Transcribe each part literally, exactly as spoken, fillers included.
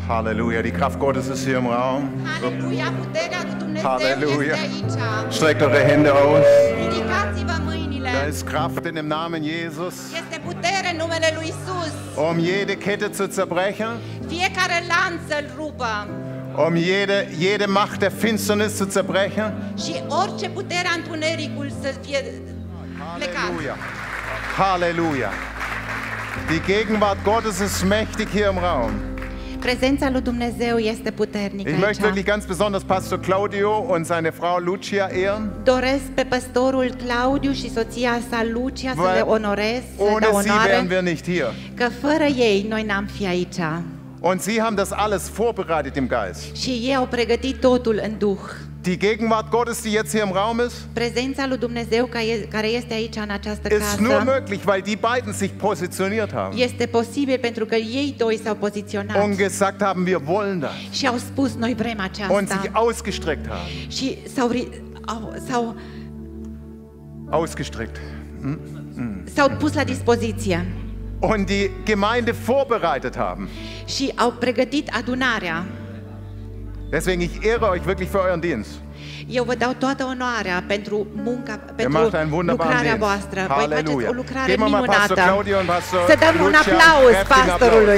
Halleluja, die Kraft Gottes ist hier im Raum. Halleluja, puterea lui Dumnezeu Halleluja. este aici. Streckt eure Hände aus. Ridicați-vă mâinile. Da ist Kraft in dem Namen Jesus, Este putere în numele lui Isus. um jede Kette zu zerbrechen, Fiecare lanț să-l rupă um jede, jede Macht der Finsternis zu zerbrechen. și orice putere a întunericul să fie plecat. Halleluja. Halleluja. Die Gegenwart Gottes ist mächtig hier im Raum. Prezența lui Dumnezeu este puternică Ich möchte aici. wirklich ganz besonders Pastor Claudio und seine Frau Lucia ehren. Doresc pe păstorul Claudiu și soția sa Lucia să le onorez, să le Ohne sie wären onoare, wir nicht hier. că fără ei noi n-am fi aici. Und sie haben das alles vorbereitet im Geist. Și ei au pregătit totul în Duh. Die Gegenwart Gottes, die jetzt hier im Raum ist, Prezența lui Dumnezeu care este aici în această ist nur casă möglich, weil die beiden sich positioniert haben este posibil pentru că ei doi s-au poziționat und gesagt haben, wir wollen das. și au spus noi vrem Und aceasta sich ausgestreckt haben. și s-au, ri- au, s-au, Ausgestreckt. s-au pus la dispoziție Und die Gemeinde vorbereitet haben. și au pregătit adunarea. Deswegen, ich ehre euch wirklich für euren Dienst. Eu vă dau toată onoarea pentru munca, Ihr pentru macht einen wunderbaren lucrarea Dienst. voastră. Voi faceți Halleluja. o lucrare Geben wir mal Pastor minunată. Claudio und Pastor Să dăm un Lucia aplauz einen kräftigen pastorului.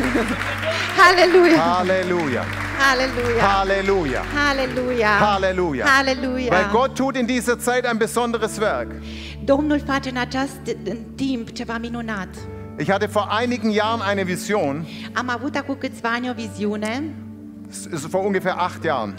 Halleluja! Halleluja. Halleluja! Halleluja. Halleluja! Halleluja. Halleluja! Weil Gott tut in dieser Zeit ein besonderes Werk. Domnul face în acest în timp ceva minunat. Ich hatte vor einigen Jahren eine Vision, Am avut acum câțiva ani o viziune, es ist vor ungefähr acht Jahren.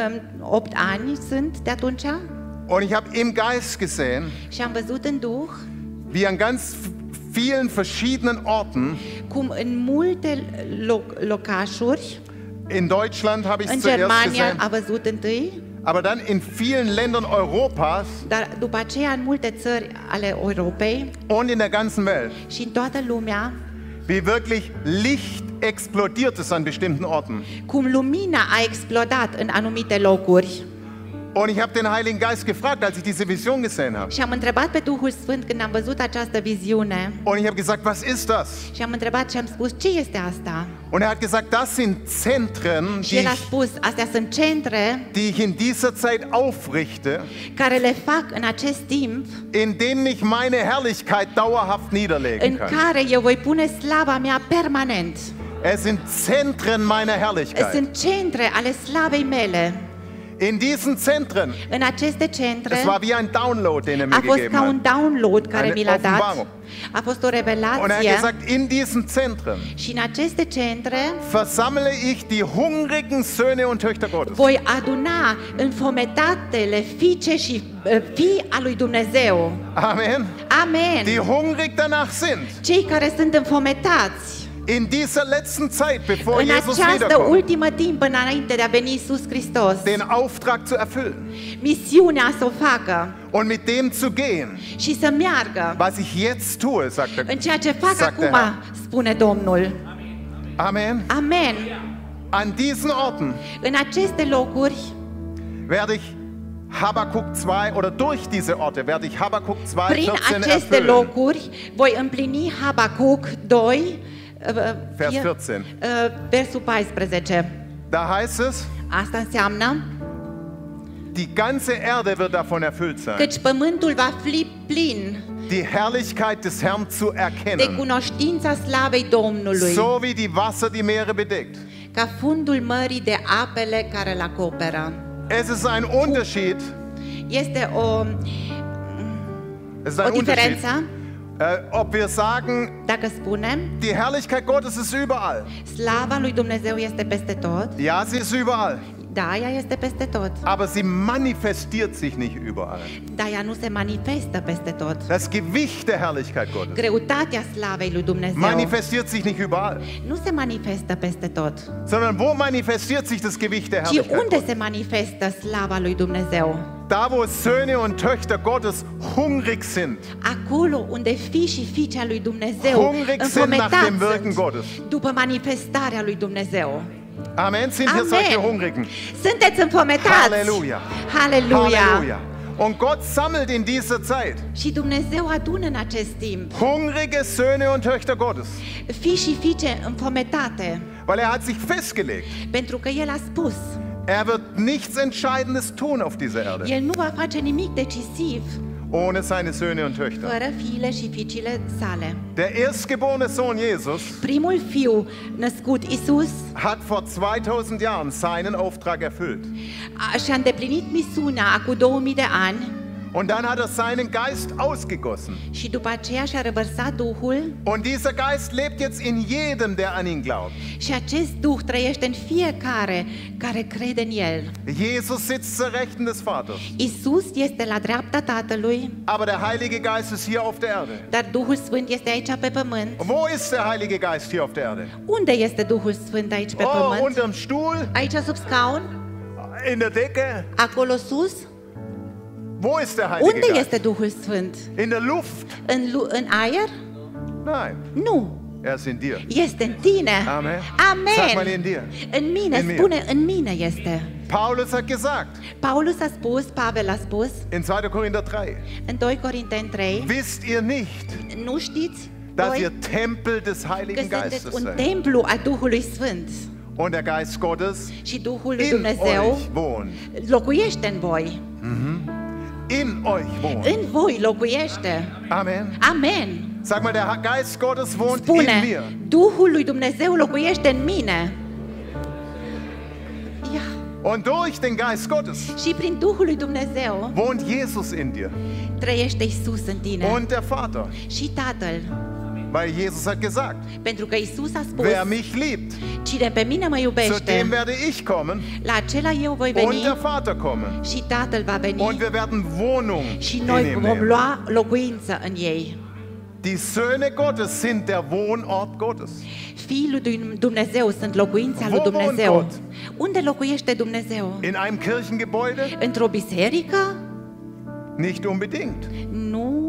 opt ani sunt de atunci, Und ich habe im Geist gesehen, și am văzut în Duh wie an ganz vielen verschiedenen Orten, cum în multe loc- locașuri, in Deutschland habe ich în es zuerst Germania gesehen, a văzut întâi, aber dann in vielen Ländern Europas dar după aceea în multe țări ale Europei und in der ganzen Welt, și în toată lumea, wie wirklich Licht explodiert ist an bestimmten Orten. cum lumina a explodat în anumite locuri. Und ich habe den Heiligen Geist gefragt, als ich diese Vision gesehen habe. Și am întrebat pe Duhul Sfânt când am văzut această viziune Und ich habe gesagt, was ist das? și am întrebat și am spus, ce este asta? Und er hat gesagt, das sind Zentren, Și die el a ich, spus, astea sunt centre die ich in dieser Zeit aufrichte, care le fac în acest timp in denen ich meine Herrlichkeit dauerhaft niederlegen în kann. care eu voi pune slava mea permanent. Es sind Zentren meiner Herrlichkeit. Sunt centre ale slavei mele. In diesen Zentren, În aceste centre es war wie ein Download, den er mir a fost gegeben ca un hat. download care Eine mi l-a dat. Offenbarung. A fost o Und er hat revelație gesagt, in diesen Zentren și în aceste centre versammle ich die hungrigen Söhne und Töchter Gottes. voi aduna înfometatele fiice și uh, fii a lui Dumnezeu. Amen. Amen. Die hungrig danach sind, Cei care sunt înfometați in dieser letzten Zeit, bevor în Jesus această wiederkommt, ultimă timp înainte de a veni Iisus Hristos, den Auftrag zu erfüllen misiunea să o facă und mit dem zu gehen, și să meargă was ich jetzt tue, sagt der, în ceea ce fac sagt der acum, Herr. spune Domnul. Amen. Amen. An diesen Orten În aceste locuri werde ich Habakkuk zwei, oder durch diese Orte werde ich Habakkuk zwei, Prin vierzehn aceste erfüllen. locuri voi împlini Habacuc doi, uh, Vers fie- vierzehn. uh, versul paisprezece. Da heißt es, Asta înseamnă die ganze Erde wird davon erfüllt sein, căci pământul va fi plin die Herrlichkeit des Herrn zu de erkennen, cunoștința slavei Domnului, so wie die Wasser die Meere bedeckt. ca fundul mării de apele care îl acoperă. Es ist ein Unterschied, Este o, es ist o ein Unterschied, diferență äh, ob wir sagen, dacă spunem die Herrlichkeit Gottes ist überall. slava lui Dumnezeu este peste tot. Ja, sie ist überall, Da, ea este peste tot, aber sie manifestiert sich nicht überall. dar ea nu se manifestă peste tot. Das Gewicht der Herrlichkeit Gottes Greutatea slavei lui Dumnezeu manifestiert sich nicht überall, nu se manifestă peste tot, sondern wo manifestiert sich das Gewicht der ci Herrlichkeit unde Gottes? se manifestă slava lui Dumnezeu? Da, wo Söhne und Töchter Gottes hungrig sind, Acolo unde fii și fiicea lui Dumnezeu hungrig sind nach dem înfometați Wirken sunt Gottes. după manifestarea lui Dumnezeu. Amen, sind hier solche Amen. Hungrigen. Sunteți înfometați. Halleluja. Halleluja. Halleluja. Und Gott sammelt in dieser Zeit Și Dumnezeu adună în acest timp hungrige Söhne und Töchter Gottes, fii și fiice înfometate, weil er hat sich festgelegt, pentru că El a spus, er wird nichts Entscheidendes tun auf dieser Erde, El nu va face nimic decisiv ohne seine Söhne und Töchter. fără fiile și fiicile sale. Der erstgeborene Sohn Jesus Primul fiu născut, Isus, hat vor zweitausend Jahren seinen Auftrag erfüllt. a- și-a îndeplinit misiunea acum două mii de ani Und dann hat er seinen Geist ausgegossen. și după aceea și-a revărsat Duhul Und dieser Geist lebt jetzt in jedem, der an ihn glaubt. și acest Duh trăiește în fiecare care crede în El. Jesus sitzt zur Rechten des Vaters. Isus este la dreapta Tatălui, Aber der Heilige Geist ist hier auf der Erde. dar Duhul Sfânt este aici pe pământ. Wo ist der Heilige Geist hier auf der Erde? Unde este Duhul Sfânt aici pe Oh, pământ? unterm Stuhl? Aici sub scaun? In der Decke? Acolo sus? Wo ist der Heilige Unde Geist? este Duhul Sfânt? In der Luft? În, lu- în aer? Nein, Nu. er ist in dir. Este în tine. Amen. Sag mal Amen. in dir. În mine, In mir. spune, în mine este. Paulus hat gesagt, Paulus a spus, Pavel a spus, in zweiter Korinther drei, în doi Corinteni trei, wisst ihr nicht, nu știți dass voi ihr Tempel des că Heiligen Geistes sunteți un seid templu al Duhului Sfânt und der Geist Gottes și Duhul lui in Dumnezeu euch wohnt. locuiește în voi. In euch wohnt. În voi locuiește. Amen. Amen. Sag mal, der Geist Gottes wohnt in Spune, mir. Duhul lui Dumnezeu locuiește în mine. Ia. Und durch den Geist Gottes Și prin Duhul lui Dumnezeu wohnt Jesus in dir trăiește Isus în tine und der Vater. și Tatăl. Weil Jesus hat gesagt, Pentru că Isus a spus, wer mich liebt, cine pe mine mă zu iubește, dem werde ich kommen la acela eu voi und veni der Vater kommen. și Tatăl va veni Und wir werden Wohnung și in noi ihm vom nehmen. lua locuință în ei. Die Söhne Gottes sind der Wohnort Gottes. Fiii lui Dumnezeu sunt locuința lui Wo wohnt Dumnezeu. Gott? Unde locuiește Dumnezeu? In einem Kirchengebäude? Într-o biserică? Nicht unbedingt. Nu.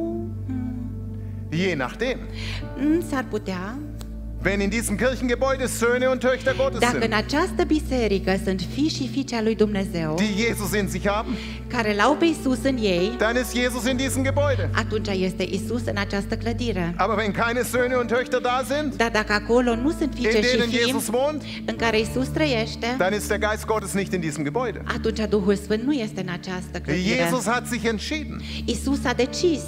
Je nachdem. Mm, S-ar putea. Wenn in diesem Kirchengebäude Söhne und Töchter Gottes Dacă în sind, această biserică sunt fii și fiice a lui Dumnezeu, die Jesus in sich haben, care l-au pe Isus în ei, dann ist Jesus in diesem Gebäude. atunci este Isus în această clădire. Aber wenn keine Söhne und Töchter da sind, Dar dacă acolo nu sunt in fiice și denen fii Jesus wohnt, în care Isus trăiește, dann ist der Geist Gottes nicht in diesem Gebäude. atunci Duhul Sfânt nu este în această clădire. Jesus hat sich entschieden, Isus a decis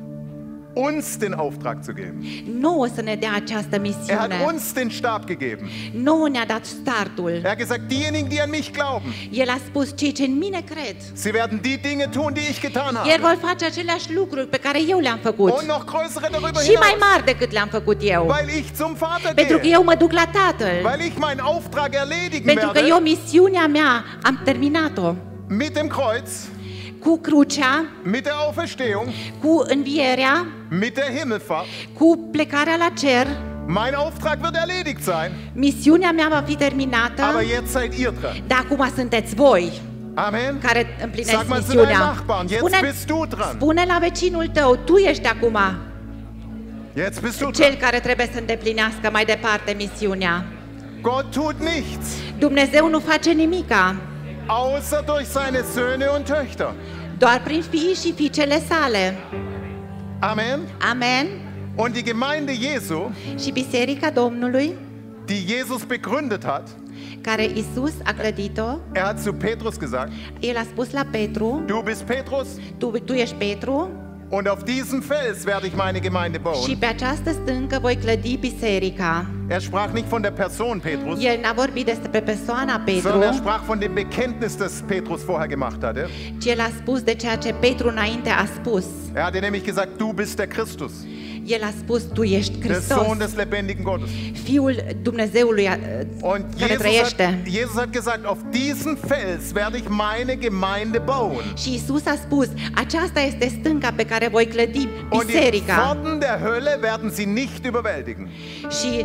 uns den Auftrag zu geben. nouă să ne dea această Er misiune. hat uns den Stab gegeben. Nouă ne-a dat startul. Er hat gesagt, diejenigen, die an mich glauben, El a spus, cei ce în mine cred, sie werden die Dinge tun, die ich getan ei habe. vor face aceleași lucruri pe care eu le-am făcut. Und noch größere darüber Și mai hinaus. mari decât le-am făcut eu. Weil ich zum Vater Pentru că gehe. eu mă duc la Tatăl. Weil ich meinen Auftrag erledigen Pentru că eu werde. misiunea mea am terminat-o. Mit dem Kreuz, Cu crucea, mit der Auferstehung, cu învierea, mit der Himmelfahrt. cu plecarea la cer. Mein Auftrag wird erledigt sein. Misiunea mea va fi terminată, Aber jetzt seid ihr dran. dar acum sunteți voi Amen. care împlineți Sag mal zu deinem misiunea. Nachbarn, jetzt Spune, bist du dran. spune la vecinul tău, tu ești acum Jetzt bist du cel dran. care trebuie să îndeplinească mai departe misiunea. Gott tut nichts, Dumnezeu nu face nimica, außer durch seine Söhne und Töchter. doar prin fiii și fiicele sale. Amen. Amen. Und die Gemeinde Jesu, Și biserica Domnului, die Jesus begründet hat, care Isus a clădit-o, er hat zu Petrus gesagt, el a spus la Petru, du bist Petrus tu, tu ești Petru und auf diesem Fels werde ich meine Gemeinde și bauen. pe această stâncă voi clădi biserica. Er sprach nicht von der Person Petrus, El n-a vorbit despre persoana sondern er Petru, sprach von dem Bekenntnis, das Petrus vorher gemacht hatte. ci el a spus de ceea ce Petru înainte a spus. Er hatte nämlich gesagt, du bist der Christus, El a spus, tu ești der Hristos, Sohn des lebendigen Gottes. Fiul Dumnezeului a- Und care Jesus trăiește. hat, Jesus hat gesagt, auf diesen Fels werde ich meine Gemeinde bauen. Și Isus a spus, aceasta este stânca pe care voi clădi Und die biserica. Pforten der Hölle werden sie nicht überwältigen. Și,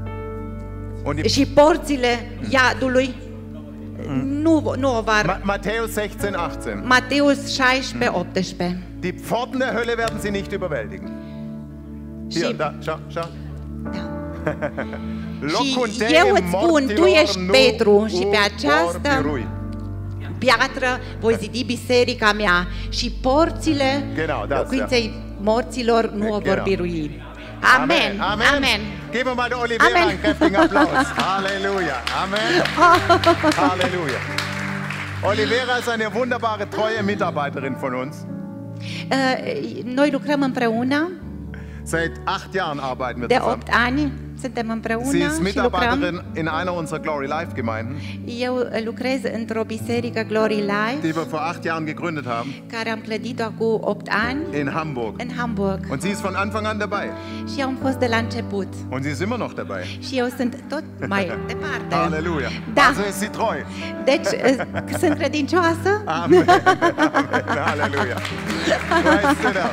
Und die, și porțile iadului nu, nu o var. Ma Matthäus sechzehn, achtzehn. Mateus șaisprezece, optsprezece. Die Pforten der Hölle werden sie nicht überwältigen. Hier, Și, da, schau, schau. da. Locum Și Dei eu îți spun, tu mortior ești nu Petru și pe uor această- birui. piatră voi zidi biserica mea și porțile Genau, das, locuinței morților nu o vor Genau. birui. Amen. Amen. Amen. Geben wir mal der Olivera Amen. einen kräftigen Applaus. Halleluja. Amen. Halleluja. Olivera ist eine wunderbare, treue Mitarbeiterin von uns. Uh, Noi lucrăm împreună, Seit acht Jahren arbeiten wir de zusammen. opt ani suntem împreună Sie ist și lucrăm. Mitarbeiterin in einer unserer Glory Life Gemeinden, Eu lucrez într-o biserică Glory Life, die wir vor acht Jahren gegründet haben, care am clădit-o acum opt ani in Hamburg. în Hamburg. Und sie ist von Anfang an dabei. Și eu am fost de la început. Und sie ist immer noch dabei. Și eu sunt tot mai departe. Halleluja. Da. Also ist sie treu. Deci uh, sunt credincioasă. Amen. Amen. Halleluja. Praise the Lord.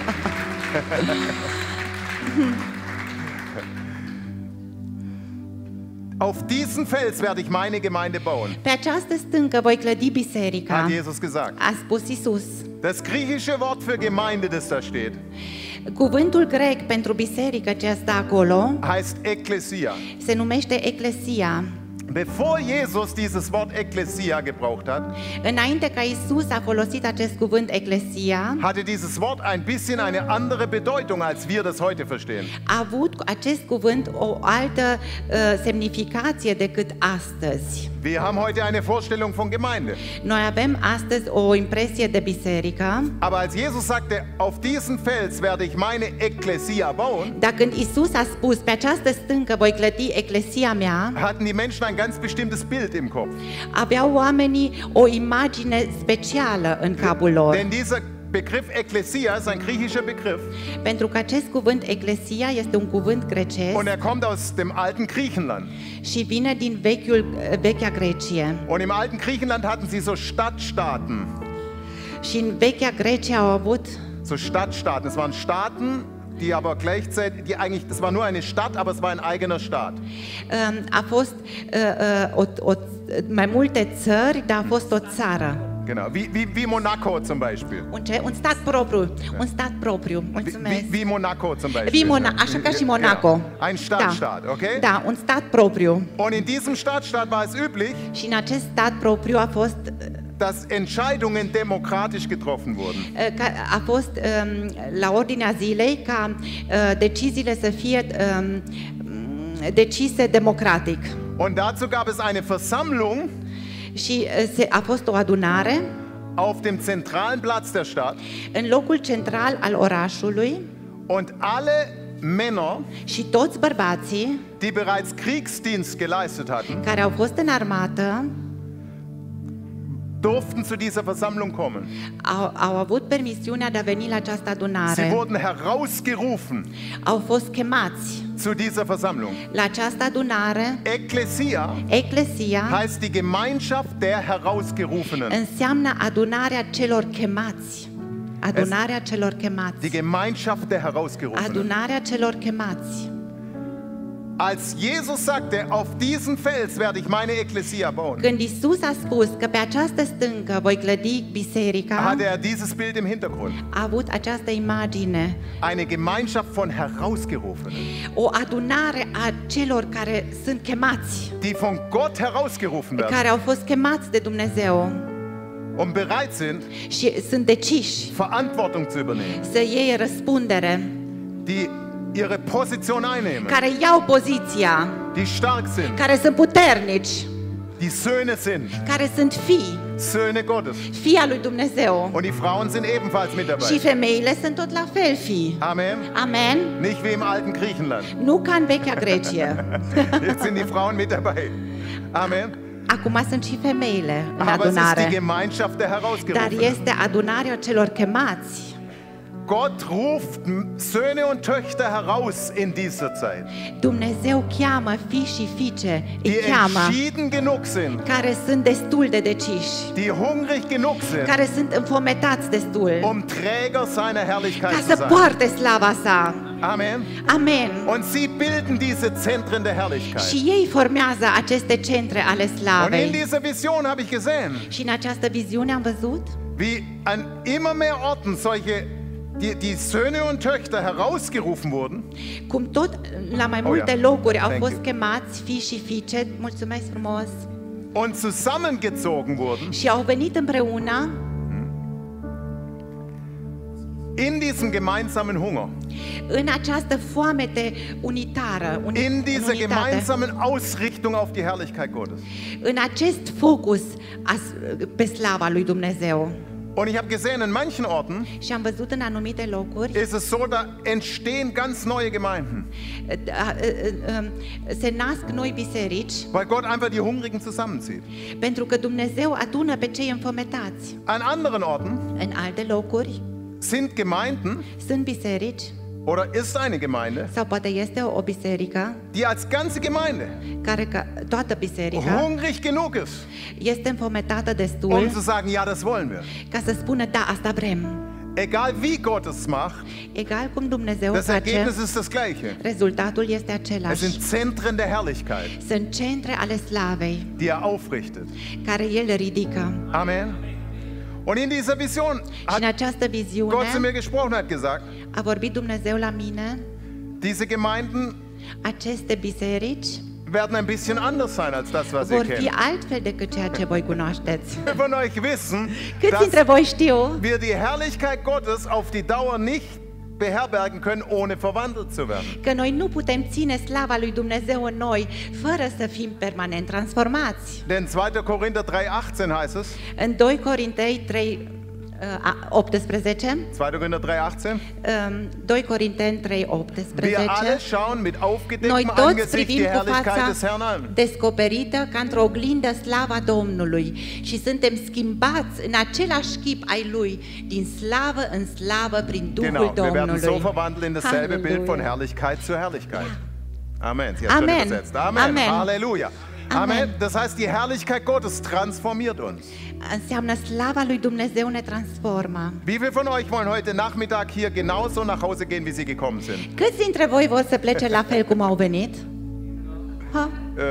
Auf diesen Fels werde ich meine Gemeinde bauen, Pe această stâncă voi clădi biserica, hat Jesus gesagt. a spus Isus. Das griechische Wort für Gemeinde, das da steht, Cuvântul grec pentru biserică ce stă acolo heißt Ekklesia. se numește Eclesia. Bevor Jesus dieses Wort Ekklesia gebraucht hat, Înainte ca Isus a folosit acest cuvânt Eclesia, hatte dieses Wort ein bisschen eine andere Bedeutung, als wir das heute verstehen. a avut acest cuvânt o altă uh, semnificație decât astăzi. Wir haben heute eine Vorstellung von Gemeinde. Noi avem astăzi o impresie de biserică, Aber als Jesus sagte, auf diesen Fels werde ich meine Ekklesia bauen, dar când Isus a spus, pe această stâncă voi clădi Eclesia mea, hatten die Menschen ein ganz bestimmtes Bild im Kopf. aveau oamenii o imagine specială în capul lor. Denn dieser Begriff Ekklesia ist ein griechischer Begriff Pentru că acest cuvânt Eclesia este un cuvânt grecesc und er kommt aus dem alten Griechenland. și vine din vechiul, vechea Grecie. Und im alten Griechenland hatten sie so Stadtstaaten. Și în vechea Grecie au avut So Stadtstaaten. Es waren Staaten, die aber gleichzeitig, die eigentlich, das war nur eine Stadt, aber es war ein eigener Staat. um, a fost uh, uh, o, o, mai multe țări, dar a fost o țară. Genau, wie, wie, wie Monaco zum Beispiel. Un, ce? un stat propriu, un stat propriu. Wie, Mulțumesc. wie, wie Monaco zum Beispiel. Wie Mona- așa ca și Monaco. Genau. Ein Stadtstaat, okay? Da, un stat propriu. Und in diesem Stadtstaat war es üblich, Și în acest stat propriu a fost dass Entscheidungen demokratisch getroffen wurden. uh, ca, a fost um, la ordinea zilei ca uh, deciziile să fie um, decise democratic. Und dazu gab es eine Versammlung Și uh, se, a fost o adunare auf dem zentralen Platz der Stadt în locul central al orașului und alle Männer, și toți bărbații die bereits Kriegsdienst geleistet hatten, care au fost în armată durften zu dieser Versammlung kommen. au, au avut permisiunea de a veni la această Sie adunare. wurden herausgerufen Au fost chemați zu dieser Versammlung. la această adunare. Ekklesia Eclesia heißt die Gemeinschaft der Herausgerufenen. înseamnă adunarea celor chemați. Adunarea celor chemați. Die Gemeinschaft der Herausgerufenen. Adunarea celor chemați. Als Jesus sagte, auf diesen Fels werde ich meine Ekklesia bauen, Când Isus a spus că pe această stâncă voi clădi biserica, hatte er dieses Bild im Hintergrund. a avut această imagine, Eine Gemeinschaft von Herausgerufenen, o adunare a celor care sunt chemați, die von Gott herausgerufen werden care au fost chemați de Dumnezeu und bereit sind, și sunt deciși Verantwortung zu übernehmen, să iei răspundere, die ihre Position einnehmen, care iau poziția, die stark sind, care sunt puternici, die Söhne sind, care sunt fii, Söhne Gottes. fii al lui Dumnezeu. Und die Frauen sind ebenfalls mit Și dabei. femeile sunt tot la fel fii. Amen. Amen. Nicht wie im alten Griechenland. Nu ca în vechea Grecie. Jetzt sind die Frauen mit dabei. Amen. Acum sunt și femeile în Aber es ist die adunare. Gemeinschaft der Dar Herausgerufenen. este adunarea celor chemați. Gott ruft Söhne und Töchter heraus in dieser Zeit, Dumnezeu cheamă fii și fiice, îi die cheamă, entschieden genug sind, care sunt destul de deciși, die hungrig genug sind, care sunt înfometați destul, um Träger seiner Herrlichkeit ca zu să sein. poarte slava sa. Amen. Amen. Und sie bilden diese Zentren der Herrlichkeit. Și ei formează aceste centre ale Und in slavei. dieser Vision habe ich gesehen, Și în această viziune am văzut wie an immer mehr Orten solche die, die Söhne und Töchter herausgerufen wurden, cum tot la mai Oh, multe yeah. locuri au Thank fost you. chemați fii și fiice. Mulțumesc frumos. und zusammengezogen wurden și au venit împreună in diesem gemeinsamen Hunger, în această foamete unitară, uni, in în dieser unitate, gemeinsamen Ausrichtung auf die Herrlichkeit Gottes. în acest focus as, pe slava lui Dumnezeu. Und ich habe gesehen, in manchen Orten Și am văzut în anumite locuri ist es so, da entstehen ganz neue Gemeinden, se nasc noi biserici weil Gott einfach die Hungrigen zusammenzieht. pentru că Dumnezeu adună pe cei înfometați. An anderen Orten În alte locuri sind Gemeinden sunt biserici oder ist eine Gemeinde, sau poate este o, o biserică die als ganze Gemeinde care ca, toată biserica hungrig genug ist, este înfometată um destul zu sagen, ja, das wollen wir. ca să spună da, asta vrem. Egal wie Gott es macht, Egal cum Dumnezeu das face, Ergebnis ist das gleiche. rezultatul este Es același. sind Zentren der Herrlichkeit, Sunt centre ale slavei die er aufrichtet. care El ridică. Amen. Und in dieser Vision Și hat în această viziune Gott zu mir gesprochen, hat gesagt, a vorbit Dumnezeu la mine, diese Gemeinden aceste biserici werden ein bisschen anders sein als das, was ihr vor fi kennt. altfel decât ceea ce voi cunoașteți. Wir von euch wissen, Câți dintre dass voi știu wir die Herrlichkeit Gottes auf die Dauer nicht beherbergen können, ohne verwandelt zu werden. că noi nu putem ține slava lui Dumnezeu în noi fără să fim permanent transformați. Denn zweiter Korinther drei achtzehn heißt es, În doi Corinteni trei optsprezece, zweiter Korinther drei achtzehn, doi Corinteni trei wir alle optsprezece, schauen mit noi aufgedecktem toți Angesicht privim die cu Herrlichkeit des fața Herrn an. descoperită ca într-o oglindă slava Domnului și suntem schimbați în același chip ai Lui, din slavă în slavă prin Duhul Genau, wir werden so Domnului. verwandelt in dasselbe Bild von Halleluja. Herrlichkeit zu Herrlichkeit. Amen. Sie hat schon Amen. übersetzt. Amen. Amen. Halleluja. Amen. Amen. Das heißt, die Herrlichkeit Gottes transformiert uns. Înseamnă slava lui Dumnezeu ne transformă. Wie viele von euch wollen heute Nachmittag hier genauso nach Hause gehen, wie sie gekommen sind? Câți dintre voi vor să plece la fel cum au venit? Ha?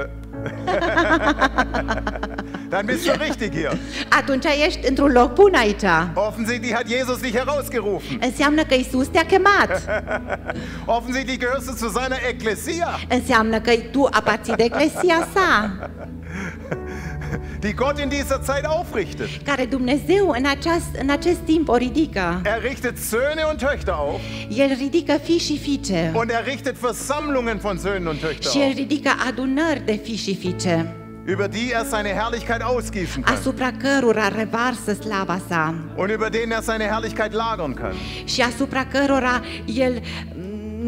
Dann bist du richtig hier. Atunci ești într-un loc bun aici. Offensichtlich hat Jesus dich herausgerufen. Înseamnă că Isus te-a chemat. Offensichtlich gehörst du zu seiner Ekklesia, Înseamnă că tu aparții de eclesia sa, die Gott in dieser Zeit aufrichtet. care Dumnezeu în, aceast, în acest timp o ridică. Er richtet Söhne und Töchter auf El ridică fii și fiice. und er richtet Versammlungen von Söhnen und Töchtern Și El auf, ridică adunări de fii și fiice, über die er seine Herrlichkeit ausgießen kann asupra cărora revarsă slava sa und über denen er seine Herrlichkeit lagern kann. și asupra cărora El mm,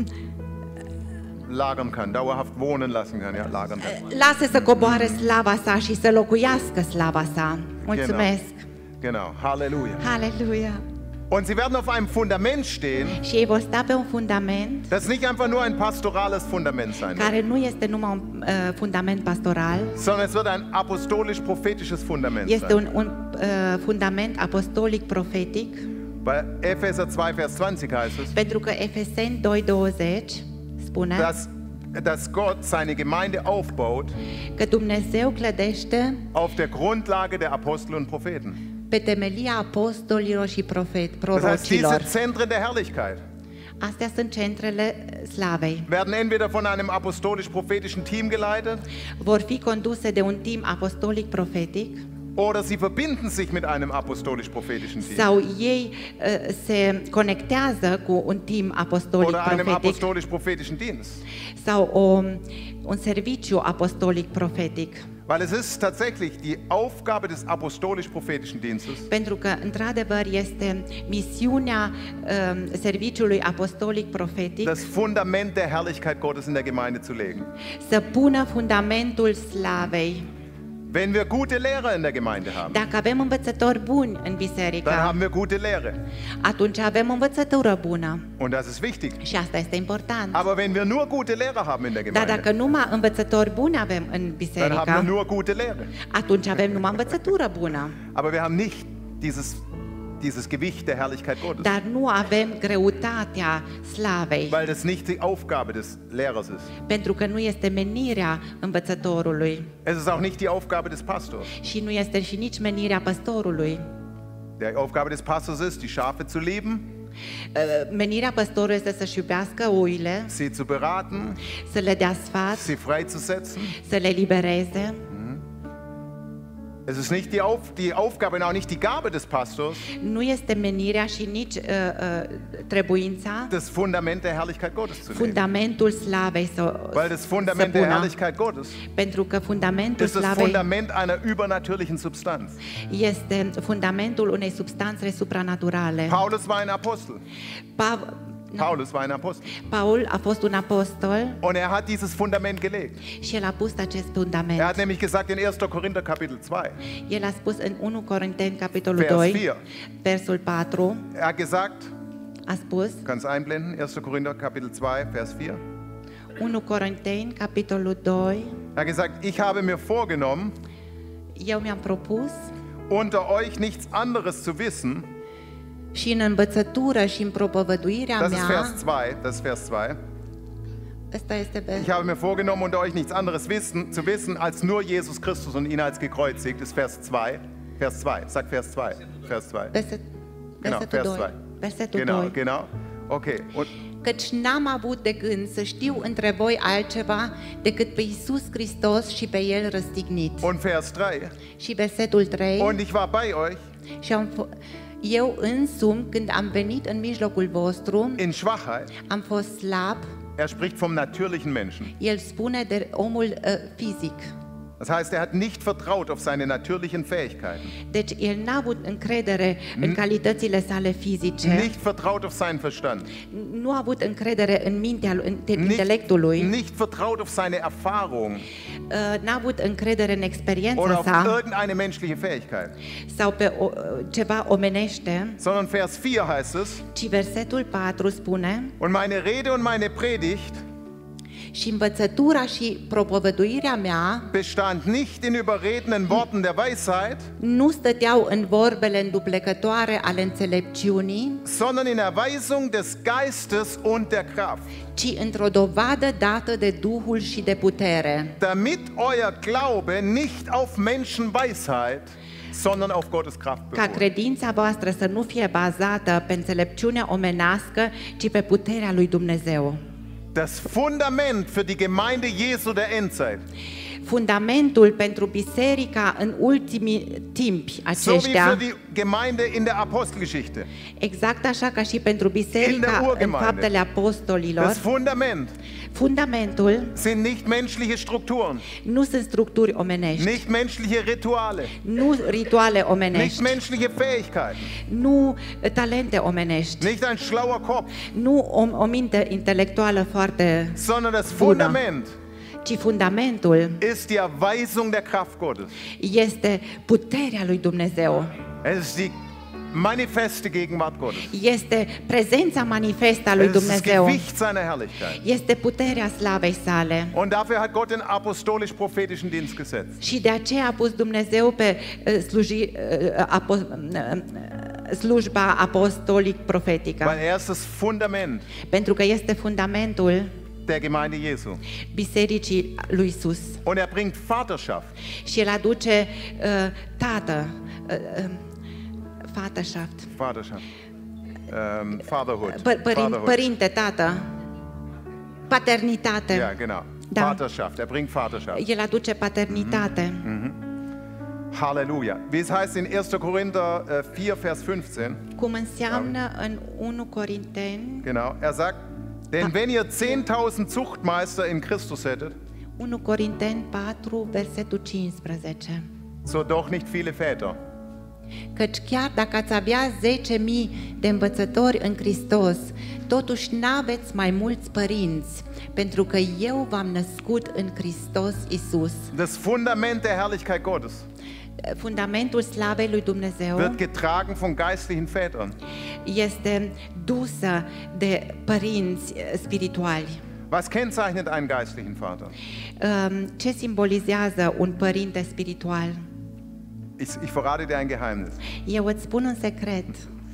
Lagern kann, dauerhaft wohnen lassen kann, ja, lagern kann. lasă să coboare slava sa și să locuiască slava sa. Mulțumesc! Genau, Halleluja. Halleluja! Und sie werden auf einem Fundament stehen, Și ei vor sta pe un fundament das nicht einfach nur ein pastorales Fundament sein wird, care nu este numai un uh, fundament pastoral, sondern es wird ein apostolisch-prophetisches Fundament este sein. un, un uh, fundament apostolic profetic, Bei Epheser zwei, Vers zwanzig heißt es, pentru că Efeseni doi douăzeci spune dass, dass Gott seine Gemeinde aufbaut că Dumnezeu clădește auf der Grundlage der Apostel und Propheten. pe temelia apostolilor și profet, Das heißt, diese prorocilor. Zentren der Herrlichkeit Astea sunt centrele slavei. werden entweder von einem apostolisch-prophetischen Team geleitet Vor fi conduse de un team apostolic profetic oder sie verbinden sich mit einem apostolisch-prophetischen Team sau ei uh, se conectează cu un team apostolic oder einem profetic apostolisch-prophetischen Dienst. sau o, un serviciu apostolic profetic. Weil es ist tatsächlich die Aufgabe des apostolisch-prophetischen Dienstes, Pentru că, într-adevăr, este misiunea um, serviciului apostolic profetic das Fundament der Herrlichkeit Gottes in der Gemeinde zu legen. să pună fundamentul slavei. Wenn wir gute Lehrer in der Gemeinde haben, Dacă avem învățători buni în dann biserică, haben wir gute Lehre. atunci avem învățătură bună. Und das ist wichtig. Și asta este important. Aber wenn wir nur gute Lehrer haben in der Dar Gemeinde, dacă numai învățători buni avem în dann haben wir biserică, nur gute Lehre. atunci avem numai învățătură bună. Aber wir haben nicht dieses, dieses Gewicht der Herrlichkeit Gottes, Dar nu avem greutatea slavei, weil das nicht die Aufgabe des Lehrers ist. pentru că nu este menirea învățătorului Es ist auch nicht die Aufgabe des Pastors. și nu este și nici menirea păstorului. Die Aufgabe des Pastors ist, die Schafe zu lieben, Menirea păstorului este să-și iubească oile, sie zu beraten, să le dea sfat, sie freizusetzen să le libereze Es ist nicht die, Auf, die Aufgabe und auch nicht die Gabe des Pastors, Nu este menirea și nici uh, uh, trebuința, das Fundament der Herrlichkeit Gottes zu nehmen. fundamentul slavei să, Weil das să Fundament der pună. Herrlichkeit Gottes Pentru că fundamentul ist das slavei Fundament einer übernatürlichen Substanz. este fundamentul unei substanțe supranaturale. Paulus war ein Apostel. Pa- Paulus war ein Apostel. Paul a fost un apostol Und er hat dieses Fundament gelegt. și el a pus acest Er fundament. hat nämlich gesagt in erster Korinther Kapitel zwei, El a spus în unu Corinteni, capitolul Vers doi, vier. versul patru, Er hat gesagt, a spus, kannst einblenden, erster Korinther Kapitel zwei, Vers vier. unu Corinteni, capitolul doi, Er hat gesagt, ich habe mir vorgenommen, eu mi-am propus unter euch nichts anderes zu wissen. și în învățătură și în propovăduirea Das ist mea, Vers zwei, das ist Vers zwei. ăsta este vers, Ich habe mir vorgenommen, unter euch nichts anderes wissen, zu wissen, als nur Jesus Christus und ihn als gekreuzigt. Das ist Vers zwei. Vers zwei, sag Vers zwei. Vers zwei. verset, Genau, versetul Vers doi, zwei. versetul Genau, doi. genau. Okay. Und Căci n-am avut de gând să știu între voi altceva decât pe Iisus Hristos și pe El răstignit. Und Vers drei. Și versetul trei, Und ich war bei euch și am f- eu însumi, când am venit în mijlocul vostru, in Schwachheit. am fost slab. Er spricht vom natürlichen Menschen. El spune de omul uh, fizic. Das heißt, er hat nicht vertraut auf seine natürlichen Fähigkeiten. Deci el n-a avut încredere în calitățile sale fizice, Nicht vertraut auf seinen Verstand. nu a avut încredere în mintea lui, în Nicht, intelectului, nicht vertraut auf seine Erfahrung uh, n-a avut încredere în oder experiența auf sa irgendeine menschliche Fähigkeit. sau pe o, ceva omenește, Sondern Vers vier heißt es, ci versetul patru spune: und meine Rede und meine Predigt și învățătura și propovăduirea mea bestand nicht in überredenden Worten der Weisheit, nu stăteau în vorbele înduplecătoare ale înțelepciunii, sondern in Erweisung des Geistes und der Kraft, ci într-o dovadă dată de Duhul și de putere, damit euer Glaube nicht auf Menschenweisheit, sondern auf Gottes Kraft ca beruht. credința voastră să nu fie bazată pe înțelepciunea omenească, ci pe puterea lui Dumnezeu. Das Fundament für die Gemeinde Jesu der Endzeit, Fundamentul pentru biserica în ultimii timpi so wie aceștia, für die Gemeinde in der Apostelgeschichte, exact așa ca și pentru In der biserica în Urgemeinde. faptele apostolilor, das Fundament fundamentul sind nicht menschliche Strukturen, nu sunt structuri omenești, nicht menschliche Rituale, nu rituale nicht omenești, menschliche Fähigkeiten, nu talente omenești, nicht ein schlauer Kopf, nu o, o minte intelectuală foarte sondern das bună, Fundament ci fundamentul ist die Erweisung der Kraft Gottes. este puterea lui Dumnezeu, Es ist die manifeste Gegenwart Gottes. este prezența manifestă a lui Es ist das Dumnezeu, Gewicht seiner Herrlichkeit. este puterea slavei sale. Und dafür hat Gott den apostolisch-prophetischen Dienst gesetzt. Și de aceea a pus Dumnezeu pe uh, sluji, uh, apo, uh, slujba apostolic-profetică, Weil er ist das Fundament pentru că este fundamentul der Gemeinde Jesu. bisericii lui Isus. Und er bringt Vaterschaft. Și el aduce uh, tată, uh, uh, Vaterschaft, Vaterschaft. Ähm, Fatherhood. Pă- părin, Fatherhood. părinte, tată, paternitate. Ja, genau. Da. Vaterschaft. Er bringt Vaterschaft. El aduce paternitate. Halleluja. Wie es heißt in erster Korinther äh, vier, Vers fünfzehn. Cum înseamnă în unu Corinteni, Genau. Er sagt, denn wenn ihr zehntausend Zuchtmeister in Christus hättet, unu Corinteni patru, versetul cincisprezece. so doch nicht viele Väter. Căci chiar dacă ați avea zece mii de învățători în Hristos, totuși n-aveți mai mulți părinți, pentru că eu v-am născut în Hristos Isus. Das Fundament der Herrlichkeit Gottes Fundamentul slavei lui Dumnezeu wird getragen von geistlichen Vätern. este dusă de părinți spirituali. Was kennzeichnet einen geistlichen Vater? Um, Ce simbolizează un părinte spiritual? Ich, ich verrate dir ein Geheimnis. Eu îți spun un secret.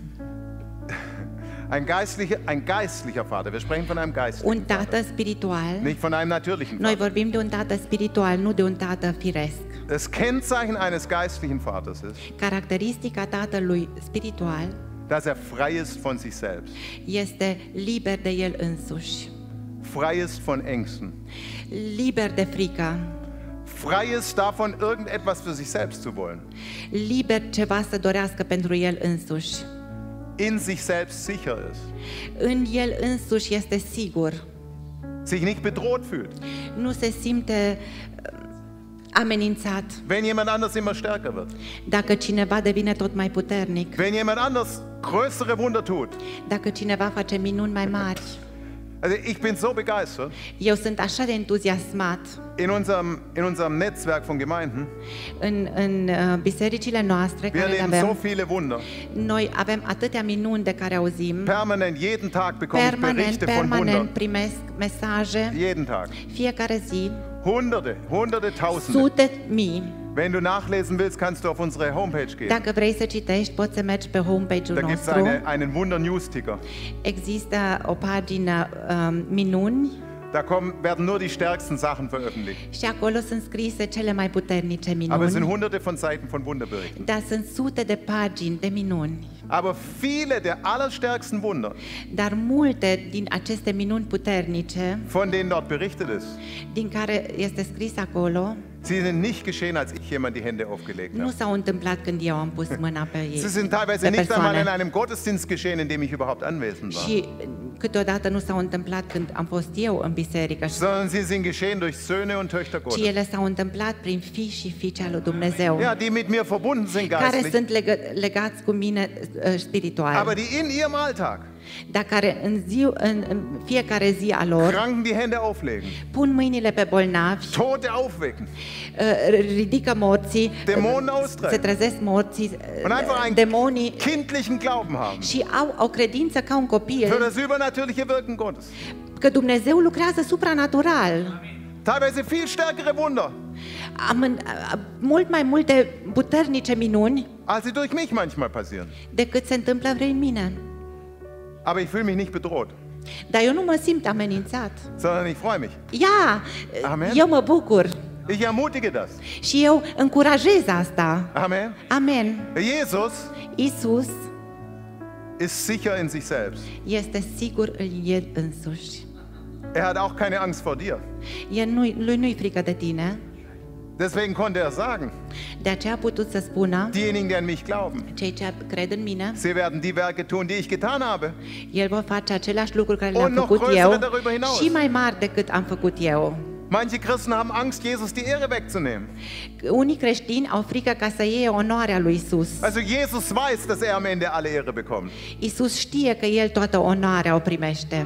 Ein geistlicher, ein geistlicher Vater, wir sprechen von einem geistlichen Un tată spiritual, Vater, nicht von einem natürlichen noi Vater. vorbim de un tată spiritual, nu de un tată firesc. Das Kennzeichen eines geistlichen Vaters ist, Caracteristica tatălui spiritual dass er frei ist von sich selbst, este liber de el însuși, frei ist von Ängsten, liber de frică, frei ist davon, irgendetwas für sich selbst zu wollen. liber ceva să dorească pentru el însuși. In sich selbst sicher ist. În el însuși este sigur. Sich nicht bedroht fühlt. Nu se simte uh, amenințat. Wenn jemand anders immer stärker wird. Dacă cineva devine tot mai puternic, Wenn jemand anders größere Wunder tut. dacă cineva face minuni mai mari. Also ich bin so begeistert. Eu sunt așa de entuziasmat. In unserem, in unserem Netzwerk von Gemeinden. În, în uh, bisericile noastre Wir care le erleben so avem, viele Wunder. noi avem atâtea minuni de care auzim. Permanent, jeden Tag bekomme ich Permanent, Berichte von permanent Wundern. primesc mesaje, Jeden Tag. fiecare zi, Hunderte, hunderte, tausende. sute mii. Wenn du nachlesen willst, kannst du auf unsere Homepage gehen. Dacă vrei să citești, poți să mergi pe homepage-ul Da gibt es nostru. eine, einen Wunder-News-Ticker. Există o pagină um, minuni Da kommen, werden nur die stärksten Sachen veröffentlicht. și acolo sunt scrise cele mai puternice Aber es sind minuni. hunderte von Seiten von Wunderberichten. Dar sunt sute de pagini de minuni. Aber viele der allerstärksten Wunder, Dar multe din aceste minuni puternice, von denen dort berichtet ist, din care este scris acolo, sie sind nicht geschehen, als ich jemand die Hände aufgelegt nu habe. s-au întâmplat când eu am pus mâna pe ei, Sie sind teilweise pe nicht einmal in persoane. einem Gottesdienst geschehen, in dem ich überhaupt anwesend war. Și câteodată nu s-au întâmplat când am fost eu în biserică, Sondern sie sind geschehen durch Söhne und Töchter ci Gottes. ele s-au întâmplat prin fi și fiice al lui Dumnezeu, Ja, die mit mir verbunden sind care geistlich, sunt legă, legați cu mine uh, spiritual, aber die in ihrem Alltag dar care în, zi, în, în fiecare zi a lor Kranken die Hände auflegen, pun mâinile pe bolnavi, Tote aufwecken, uh, ridică morții, Dämonen uh, se austreiben trezesc morții, und einfach uh, einen demonii kindlichen Glauben haben și au o credință ca un für copil das übernatürliche Wirken Gottes. că Dumnezeu lucrează supranatural. Teilweise viel stärkere Wunder, Am, în- a- mult mai multe puternice minuni als sie durch mich manchmal passieren. decât se întâmplă prin mine. Aber ich fühle mich nicht bedroht, Dar eu nu mă simt amenințat. sondern ich freue mich. Ia, Amen. eu mă bucur Ich ermutige das. și eu încurajez asta. Amen. Amen. Jesus Isus ist sicher in sich selbst. este sigur în El însuși. Er hat auch keine Angst vor dir. El nu, lui nu-i frică de tine. Deswegen konnte er sagen, De aceea a putut să spună, diejenigen, die an mich glauben, cei ce cred în mine, sie werden die Werke tun, die ich getan habe. El va face aceleași lucruri care le-am Und noch făcut größere eu darüber hinaus. și mai mari decât am făcut eu. Manche Christen haben Angst, Jesus die Ehre wegzunehmen. Unii creștini au frică ca să iei onoarea lui Isus. Also Jesus weiß, dass er am Ende alle Ehre bekommt. Isus știe că El toată onoarea o primește.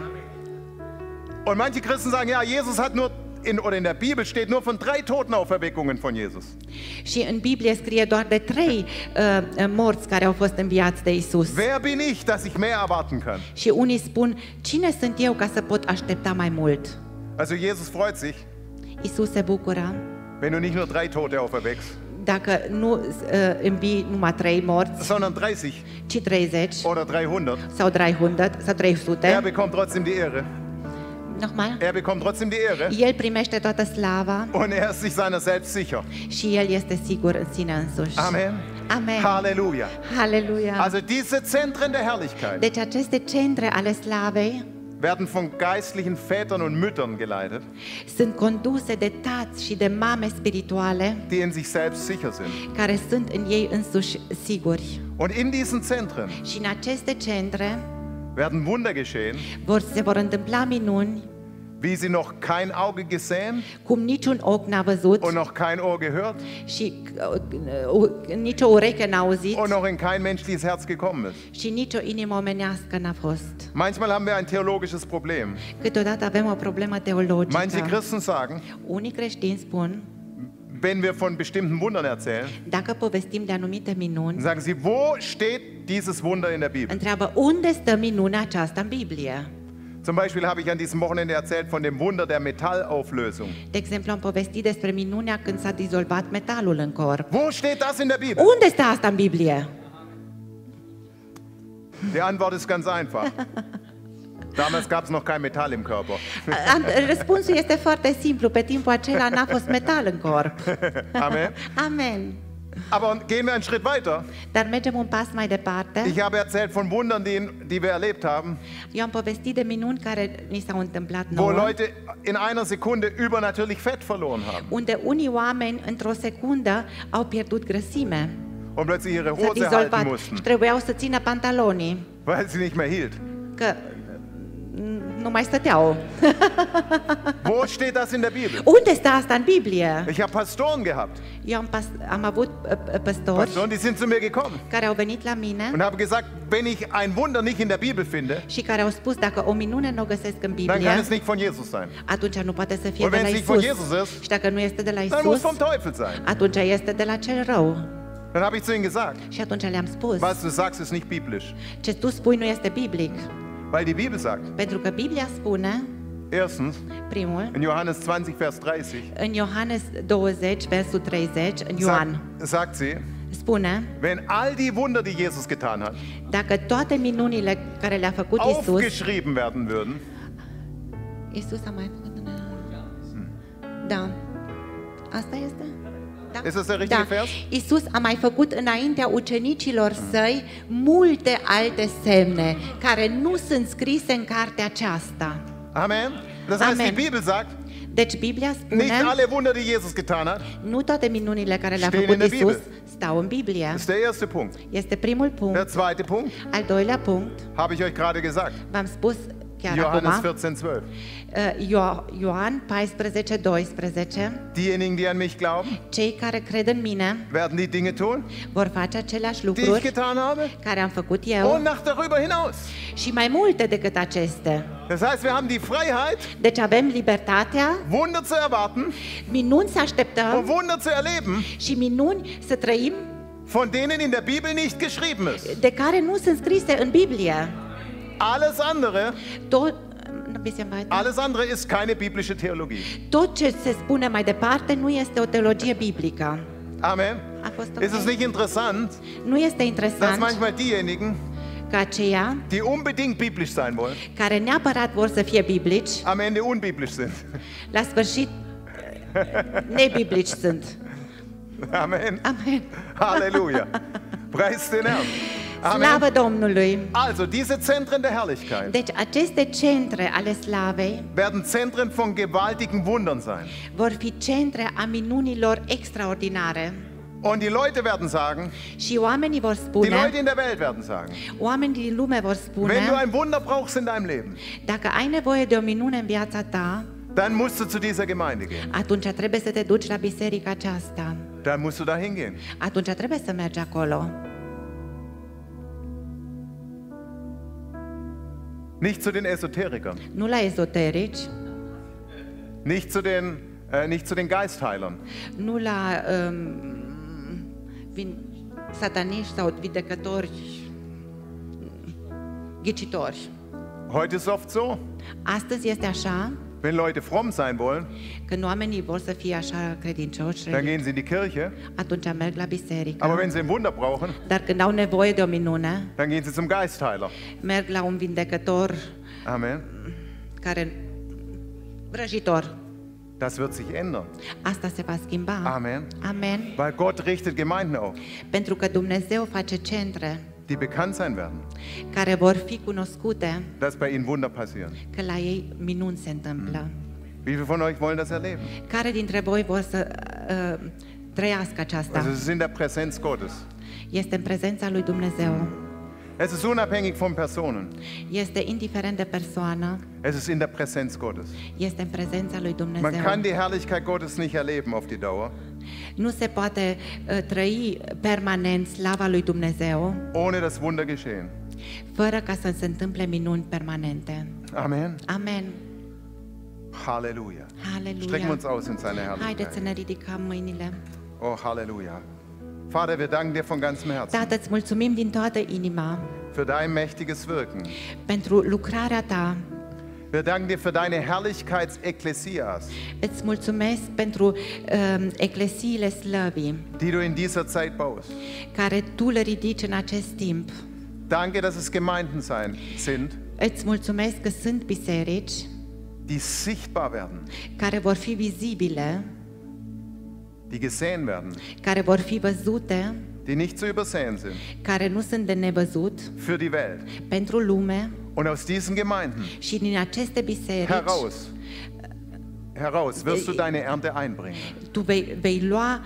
Und manche Christen sagen, ja, Jesus hat nur, in, oder in der Bibel steht nur von drei Totenauferweckungen von Jesus. Și în Biblie scrie doar de trei uh, morți care au fost înviați de Isus. Wer bin ich, dass ich mehr erwarten kann? Și unii spun, cine sunt eu ca să pot aștepta mai mult? Also Jesus freut sich, Isus se bucură wenn du nicht nur drei Tote auferweckst, dacă nu uh, învii numai trei morți, sondern dreißig ci treizeci oder dreihundert. sau trei sute sau trei Er sute. bekommt trotzdem die Ehre. Nochmal. Er bekommt trotzdem die Ehre. El primește toată slava Und er ist sich seiner selbst sicher. și El este sigur în sine însuși. Amen. Amen. Halleluja. Halleluja. Also diese Zentren der Herrlichkeit Deci aceste centre ale slavei werden von geistlichen Vätern und Müttern geleitet, sunt conduse de tați și de mame spirituale die in sich selbst sicher sind. care sunt în ei însuși siguri. Und in diesen Zentren Și în aceste centre werden Wunder geschehen, vor, se vor întâmpla minuni wie sie noch kein Auge gesehen cum niciun ochi n-a văzut und noch kein Ohr gehört și uh, uh, nicio ureche n-a auzit und noch in kein menschliches Herz gekommen ist. și nicio inimă omenească n-a fost. Manchmal haben wir ein theologisches Problem. Câteodată avem o problemă Manche teologică. Christen sagen, Unii creștini spun, wenn wir von bestimmten Wundern erzählen, dacă povestim de anumite minuni, sagen sie, wo steht dieses Wunder in der Bibel? întreabă unde stă minunea aceasta în Biblie. Zum Beispiel habe ich an diesem Wochenende erzählt von dem Wunder der Metallauflösung. De exemplu, am povestit despre minunea când s-a dizolvat metalul în corp. Wo steht das in der Bibel? Unde stă asta în Biblie? Die Antwort ist ganz einfach. Damals gab es noch kein Metall im Körper. Am- Răspunsul este foarte simplu. Pe timpul acela n-a fost metal în corp. Amen. Amen. Aber gehen wir einen Schritt weiter. Dar mergem un pas mai departe. Ich habe erzählt von Wundern, die, die wir erlebt haben, Eu am povestit de minuni care ni s-au întâmplat wo nouă, Leute in einer Sekunde übernatürlich Fett verloren haben unde unii oameni într-o secundă au pierdut grăsime. und plötzlich ihre S-a Hose halten dizolvat mussten, și trebuiau să țină pantalonii, weil sie nicht mehr hielt. că mm, nu mai stăteau. Wo steht das in der Bibel? Unde stă asta în Biblie? Ich habe Pastoren gehabt. Eu am, pas, am avut uh, păstori Pastoren, die sind zu mir gekommen care au venit la mine und haben gesagt, wenn ich ein Wunder nicht in der Bibel finde, și care au spus dacă o minune nu o găsesc în dann kann Biblie, es nicht von Jesus sein. atunci nu poate să fie Und de wenn la es nicht von Isus. Jesus ist, Și dacă nu este de la dann muss Isus, vom Teufel sein. atunci este de la cel rău. Dann habe ich zu ihnen gesagt, Și atunci le-am spus, was du sagst, ist nicht biblisch. ce tu spui nu este biblic. Weil die Bibel sagt, Pentru că Biblia spune, erstens, primul, in Johannes zwanzig, Vers dreißig, în Iohannes douăzeci, versul treizeci, în Ioan, sagt, sagt sie, spune, wenn all die Wunder, die Jesus getan hat, dacă toate minunile care le-a făcut Isus, aufgeschrieben werden würden, Isus a mai făcut în... Da. Asta este? Da. Ist das der richtige Da. Vers? Isus a mai făcut înaintea ucenicilor săi multe alte semne care nu sunt scrise în cartea aceasta. Amen. Das heißt, Amen. die Bibel sagt, Deci Biblia spune, nicht alle Wunder, die Jesus getan hat. nu toate minunile care le-a Stehen făcut in der Isus Bibel. stau în Biblie. Das ist der erste Punct. Este primul Der punct. zweite Punct Al doilea punct, habe ich euch gerade gesagt. v-am spus chiar Johannes acum, vierzehn, zwölf. uh, Io- Ioan paisprezece, doisprezece, Diejenigen, die an mich glauben, cei care cred în mine werden die Dinge tun, vor face aceleași die ich lucruri getan habe, care am făcut eu und nach darüber hinaus. și mai multe decât aceste. Das heißt, wir haben die Freiheit, Deci avem libertatea, Wunder zu erwarten minuni să und așteptăm Wunder zu erleben, și minuni să trăim von denen in der Bibel nicht geschrieben ist. de care nu sunt scrise în Biblie. Alles andere, Tot, ein bisschen weiter. alles andere ist keine biblische Theologie. Tot ce se spune mai departe nu este o teologie biblică. Amen. A fost ok? Ist es nicht interessant, Nu este dass interesant manchmal diejenigen, că aceia die unbedingt biblisch sein wollen, care neapărat vor să fie biblici, am Ende unbiblisch sind? la sfârșit nebiblici sunt. Amen. Amen. Halleluja. Preis den Herrn. Amen. Slavă Domnului! Also, diese Zentren der Herrlichkeit Deci aceste centre ale slavei werden Zentren von gewaltigen Wundern sein. vor fi centre a minunilor extraordinare. Und die Leute werden sagen, Și oamenii vor die spune, Leute in der Welt werden sagen, oamenii din lume vor spune, wenn du ein Wunder brauchst in deinem Leben, dacă ai nevoie de o minune în viața ta, dann musst du zu dieser Gemeinde gehen. atunci trebuie să te duci la biserica aceasta. Dann musst du da hingehen. Atunci trebuie să mergi acolo. Nicht zu den Esoterikern, Nu la ezoterici, nicht zu den, äh, nicht zu den Geistheilern, nu la um, vin, sataniști sau vindecători, ghicitori. Heute ist oft so, Astăzi este așa, wenn Leute fromm sein wollen, când oamenii vor să fie așa credincioși, dann gehen sie in die Kirche, atunci merg la aber biserică. wenn sie ein Wunder brauchen, Dar când au nevoie de o minune, dann gehen sie zum Geistheiler. merg la un vindecător Amen. care vrăjitor. Das wird sich ändern. Asta se va schimba. Amen. Amen. Weil Gott richtet Gemeinden auf, Pentru că Dumnezeu face centre die bekannt sein werden, care vor fi cunoscute, dass bei ihnen Wunder passieren. că la ei minuni se întâmplă. Wie viele von euch wollen das erleben? Care dintre voi vor să uh, trăiască aceasta? Also es ist in der Präsenz Gottes. Este în prezența lui Dumnezeu. Es ist unabhängig von Personen. Este indiferent de persoană. Es ist in der Präsenz Gottes. Este în prezența lui Man Dumnezeu. kann die Herrlichkeit Gottes nicht erleben auf die Dauer, Nu se poate uh, trăi permanent slava lui Dumnezeu ohne dass Wunder geschehen. fără ca să se întâmple minuni permanente. Amen. Amen. Halleluja. Strecken wir Halleluja. uns aus in seine Haideți să Herrlichkeit. ne ridicăm mâinile. Oh, Halleluja. Vater, wir danken dir von ganzem Herzen Tată, îți mulțumim din toată inima für dein mächtiges Wirken. pentru lucrarea ta. Wir danken dir für deine Herrlichkeitseklesias, Îți mulțumesc pentru uh, eclesiile slăvii die du in dieser Zeit baust. care tu le ridici în acest timp. Danke, dass es Gemeinden sein, sind, Îți mulțumesc că sunt biserici die sichtbar werden, care vor fi vizibile, die gesehen werden, care vor fi văzute, die nicht zu übersehen sind care nu sunt de nevăzut für die Welt. pentru lume Und aus diesen Gemeinden și din aceste biserici heraus, heraus wirst du deine Ernte einbringen. tu vei, vei lua,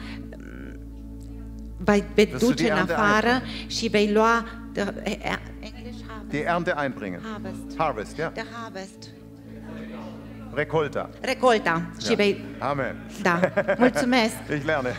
vei, vei Wirst du duce die în Ernte afară și vei lua the, English harvest. Die Ernte einbringen. Harvest. Harvest, ja. The harvest. Recolta. Recolta. Și Ja. vei, Amen. da, mulțumesc. Ich lerne.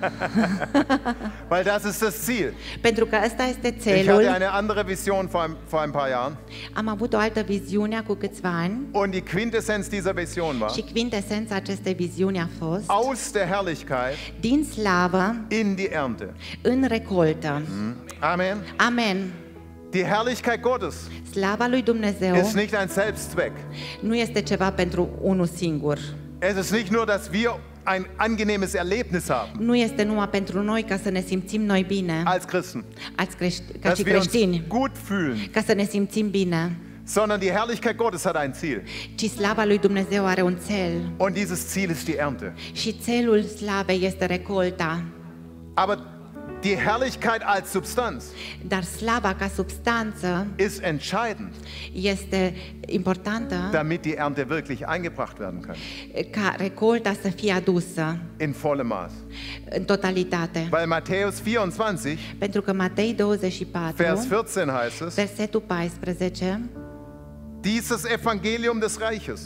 Weil das ist das Ziel. Pentru că ăsta este Ich hatte țelul. eine andere Vision vor ein, vor ein paar Jahren. Am avut o altă viziune cu câțiva ani Und die Quintessenz dieser Vision war, și quintesența acestei viziuni a fost aus der Herrlichkeit din slavă in die Ernte. în recoltă. Amen. Amen. Die Herrlichkeit Gottes Slava lui Dumnezeu ist nicht ein Selbstzweck. nu este ceva pentru unul singur. Es ist nicht nur, dass wir ein angenehmes Erlebnis haben Nu este numai pentru noi ca să ne simțim noi bine, als Christen, alți crești, ca dass și wir uns creștini, gut fühlen, ca să ne simțim bine, sondern die Herrlichkeit Gottes hat ein Ziel. ci slava lui Dumnezeu are un cel Und dieses Ziel ist die Ernte. și țelul slavei este recolta. Aber die Herrlichkeit als Substanz Dar slava ca substanță ist entscheidend, este importantă damit die Ernte wirklich eingebracht werden kann. ca recolta să fie adusă In vollem Maß. în totalitate. Weil Matthäus vierundzwanzig, Pentru că Matei douăzeci și patru, Vers vierzehn heißt es, versetul paisprezece, dieses Evangelium des Reiches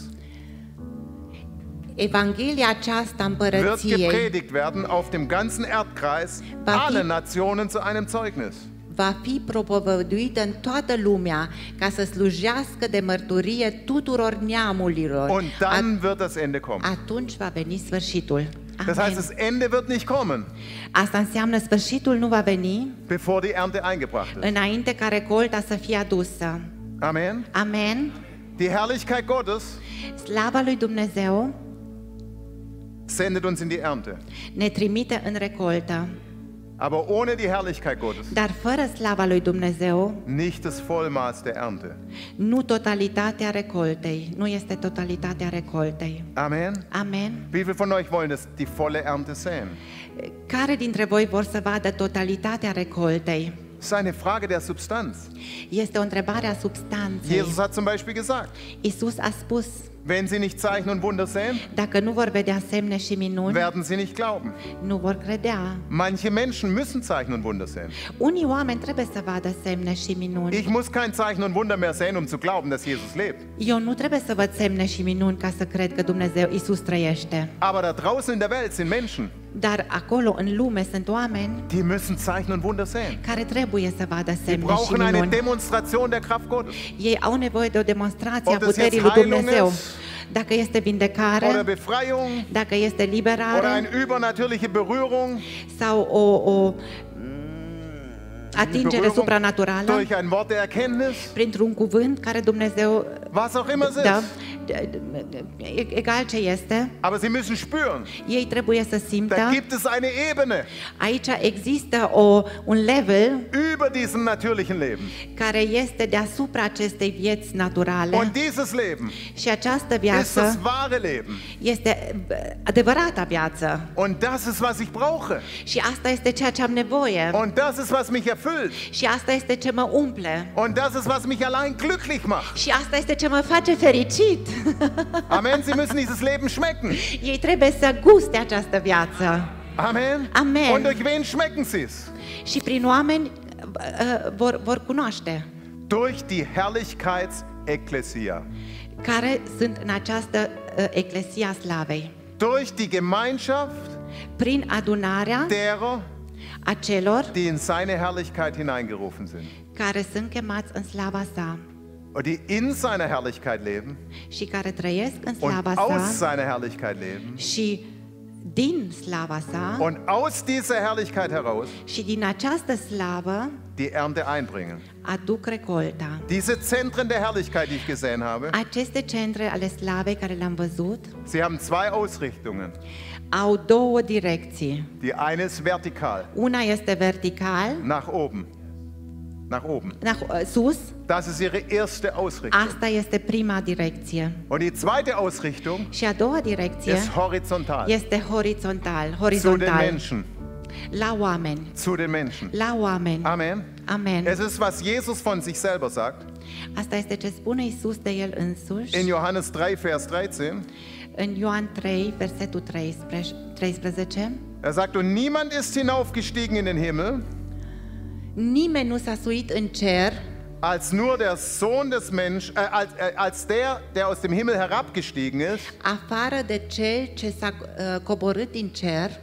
Evanghelia aceasta wird împărăției gepredigt werden auf dem ganzen Erdkreis, Va fi- alle Nationen zu einem Zeugnis. va fi propovăduită în toată lumea ca să slujească de mărturie tuturor neamurilor. Und dann wird das Ende kommen. Atunci va veni sfârșitul. Das heißt, Amen. das Ende wird nicht kommen, Asta înseamnă sfârșitul nu va veni bevor die Ernte eingebracht ist. înainte ca recolta să fie adusă. Amen. Amen. Die Herrlichkeit Gottes Slava lui Dumnezeu sendet uns in die Ernte. ne trimite în recoltă, Aber ohne die Herrlichkeit Gottes dar fără slava lui Dumnezeu, nicht das Vollmaß der Ernte. nu totalitatea recoltei, nu este totalitatea recoltei. Amen. Amen. Wie viele von euch wollen das, die volle Ernte sehen? Care dintre voi vor să vadă totalitatea recoltei? Das ist eine Frage der Substanz. Este o întrebare a substanței. Jesus hat zum Beispiel gesagt, Iisus a spus, wenn sie nicht Zeichen und Wunder sehen, dacă nu vor vedea semne și minuni, werden sie nicht glauben. nu vor credea. Manche Menschen müssen Zeichen und Wunder sehen. Unii oameni trebuie să vadă semne și minuni. Ich muss kein Zeichen und Wunder mehr sehen, um zu glauben, dass Jesus lebt. Eu nu trebuie să văd semne și minuni ca să cred că Dumnezeu, Iisus trăiește. Aber da draußen in der Welt sind Menschen, Dar acolo, în lume, sunt oameni die müssen Zeichen und Wunder sehen. care trebuie să vadă Die semne și brauchen eine minuni. Demonstration der Kraft Gottes. Ei au nevoie de o demonstrație a Ob das puterii jetzt lui Heilung Dumnezeu. ist, Dacă este Oder vindecare, Befreiung dacă este oder liberare eine übernatürliche Berührung, sau o, o atingere Berührung supranaturală durch ein Wort der Erkenntnis, printr-un cuvânt care Dumnezeu was auch immer es dă, ist. e- egal ce este, Aber sie müssen spüren, ei trebuie să da simtă. gibt es eine Ebene Aici există o, un level über diesem natürlichen Leben. care este deasupra acestei vieți naturale Und dieses Leben și această ist das viață wahre Leben. este adevărata viață Und das ist, was ich brauche. și asta este ceea ce am nevoie Und das ist, was mich erfüllt. și asta este ce mă umple Und das ist, was mich allein glücklich macht. și asta este ce mă face fericit. Amen. Sie müssen dieses Leben schmecken. Ei trebuie să guste această viață Amen. Amen. Und durch wen schmecken sie es? și prin oameni uh, vor, vor cunoaște Durch die Herrlichkeitsekklesia. care sunt în această uh, eclesia slavei, Durch die Gemeinschaft prin adunarea derer, a celor die in seine Herrlichkeit hineingerufen sind. care sunt chemați în slava sa Und die in seiner Herrlichkeit leben și care trăiesc în und slava aus sa seiner Herrlichkeit leben. și din slava sa Und aus dieser Herrlichkeit heraus și din această slavă die Ernte einbringen. aduc recolta. Diese Zentren der Herrlichkeit, die ich gesehen habe, Aceste centre ale slavei care le-am văzut sie haben zwei Ausrichtungen. au două direcții. Die eine ist vertikal, Una este vertical, nach oben. nach oben. nach, uh, sus. Das ist ihre erste Ausrichtung. Asta este prima direcție. Und die zweite Ausrichtung Și a doua direcție ist horizontal. este horizontal, Zu den horizontal, Menschen. la oameni, Zu den Menschen. la oameni. Amen. Amen. Es ist, was Jesus von sich selber sagt. Asta este ce spune Iisus de El însuși In Johannes drei, Vers dreizehn. în Ioan trei, versetul treisprezece. Er sagt, und niemand ist hinaufgestiegen in den Himmel, Nimeni nu s-a suit în cer, als nur der Sohn des Menschen, äh, als, äh, als der, der aus dem Himmel herabgestiegen ist, afară de cel ce s-a uh, coborât din cer,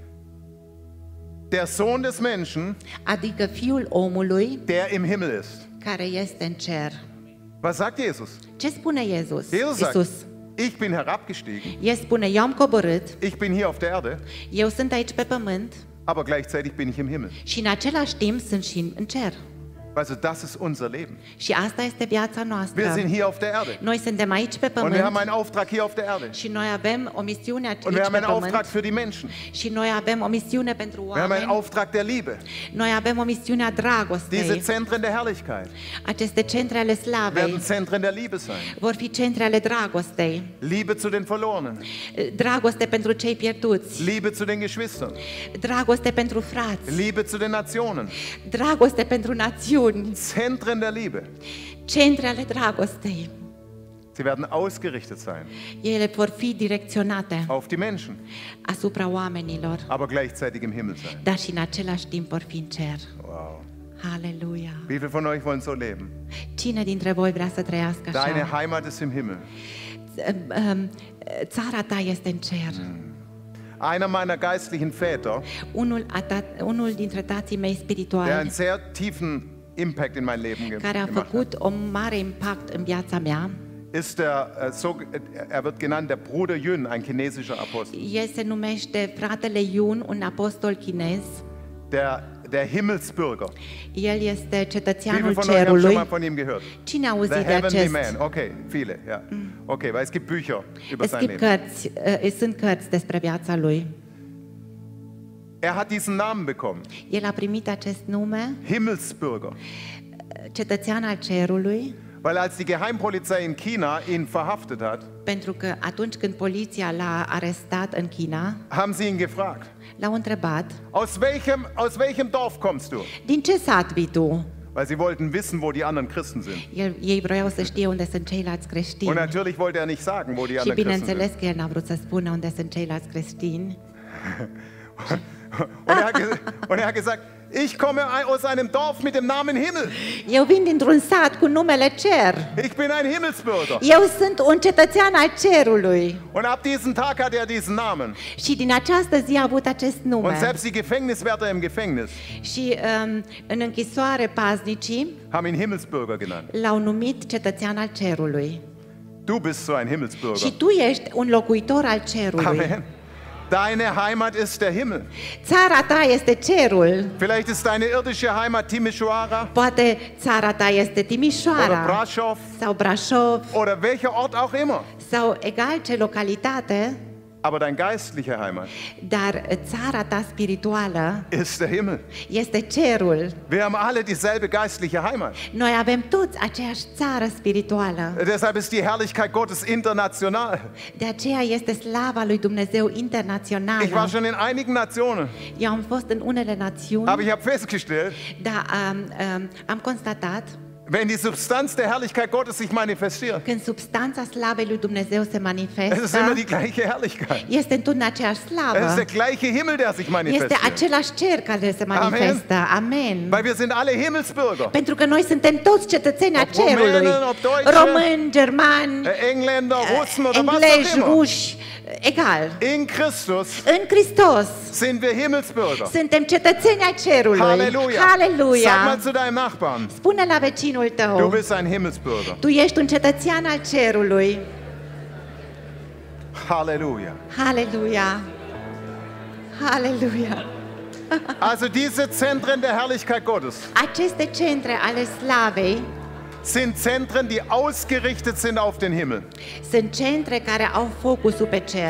der Sohn des Menschen, adică Fiul omului der im Himmel ist. care este în cer. Was sagt Jesus? Ce spune Iisus? Jesus sagt, Iisus. ich bin herabgestiegen, El spune, eu am coborât, ich bin hier auf der Erde, eu sunt aici pe pământ aber gleichzeitig bin ich im Himmel. și în același timp sunt și în cer. Also das ist unser Leben. Și asta este viața noastră. Wir sind hier auf der Erde. Noi suntem aici pe Und wir haben pământ einen Auftrag hier auf der Erde. și noi avem o misiune aici Und wir pe haben einen pământ Auftrag für die Menschen. și noi avem o misiune pentru Wir haben einen oameni. Auftrag der Liebe. Noi avem o misiune a Diese dragostei. Zentren der Herrlichkeit Aceste centre ale slavei werden Zentren der Liebe sein. vor fi centre ale dragostei. Liebe zu den Verlorenen. Dragoste pentru cei pierduți, Liebe zu den Geschwistern. dragoste pentru frați, Liebe zu den Nationen. dragoste pentru națiuni, Zentren der Liebe. centre ale dragostei. Sie werden ausgerichtet sein Ele vor fi direcționate auf die Menschen, asupra oamenilor, aber gleichzeitig im Himmel sein. dar și în același timp vor fi în cer. Wow. Halleluja! Wie viele von euch wollen so leben? Cine dintre voi vrea să trăiască Deine așa? Heimat ist im Himmel. Um, Țara ta este în cer. Einer meiner geistlichen Väter, Unul, a ta, unul dintre tații mei der spirituali einen sehr tiefen Impact in mein Leben ge care a gemacht hat, făcut un mare impact în viața mea, ist der, äh, so, er wird genannt der Bruder Yun, ein chinesischer Apostel. el se numește fratele Yun, un apostol chinez. Der, der Himmelsbürger. El este Wie viele cetățeanul von euch haben schon cerului. mal von ihm gehört? Cine a The auzit de Heavenly acest? Man. Okay, viele, ja. Okay, weil es gibt Bücher über Es sein gibt Leben. cărți, uh, sunt cărți despre viața lui. Er hat diesen Namen bekommen. El a primit acest nume, Himmelsbürger. cetățean al cerului, Weil als die Geheimpolizei in China ihn verhaftet hat, pentru că atunci când poliția l-a arestat în China, haben sie ihn gefragt, l-au întrebat, aus welchem, aus welchem Dorf kommst du? din ce sat vii tu? Weil sie wollten wissen, wo die anderen Christen sind. El, ei vreau să știe unde sunt ceilalți creștini. Und natürlich wollte er nicht sagen, wo die Și anderen Christen bineînțeles sind. că el n-a vrut să spună unde sunt ceilalți creștini. Und er, hat ge- und er hat gesagt, ich komme aus einem Dorf mit dem Namen Himmel. Eu vin dintr-un sat cu numele Cer. Ich bin ein Himmelsbürger. Eu sunt un cetățean al cerului. Und ab diesem Tag hat er diesen Namen. Și din această zi a avut acest Und nume. selbst die Gefängniswärter im Gefängnis Și um, în închisoare paznicii haben ihn Himmelsbürger genannt. l-au numit cetățean al cerului. Du bist so ein Himmelsbürger. Și tu ești un locuitor al cerului. Amen. Deine Heimat ist der Himmel. Țara ta este cerul. Vielleicht ist deine irdische Heimat Timișoara Poate țara ta este oder Timișoara Brașov sau Brașov oder welcher Ort auch immer. sau egal ce localitate, Aber dein geistliche Heimat dar țara ta spirituală ist der Himmel. este cerul. Wir haben alle dieselbe geistliche Heimat. Noi avem toți aceeași țară spirituală. Deshalb ist die Herrlichkeit Gottes international. De aceea este slava lui Dumnezeu Ich war internațională. schon in einigen Nationen, Eu am fost în unele națiuni, aber ich habe festgestellt, dar um, um, am constatat wenn die Substanz der Herrlichkeit Gottes sich manifestiert, când substanța slavei lui Dumnezeu se es ist immer manifestă, die gleiche Herrlichkeit. este întotdeauna aceeași Es ist slavă. der gleiche Himmel, der sich Este manifestiert. același cer care se manifestă. Amen. Weil wir sind alle Himmelsbürger. Pentru că noi suntem toți cetățeni a Ob cerului. Rumänen, ob Deutsche, Români, germani, Äh, Engländer, Russen oder was auch englezi, immer. ruși, egal. In Christus În Hristos sind wir Himmelsbürger. suntem cetățeni a cerului. Halleluja. Halleluja. Sag mal zu deinem Nachbarn, Spune la vecinul du tău, bist ein Himmelsbürger. tu ești un cetățean al cerului. Halleluja. Halleluja. Halleluja. Also diese Zentren der Herrlichkeit Gottes Aceste centre ale slavei sind Zentren, die ausgerichtet sind auf den Himmel. sunt centre care au focusul pe cer.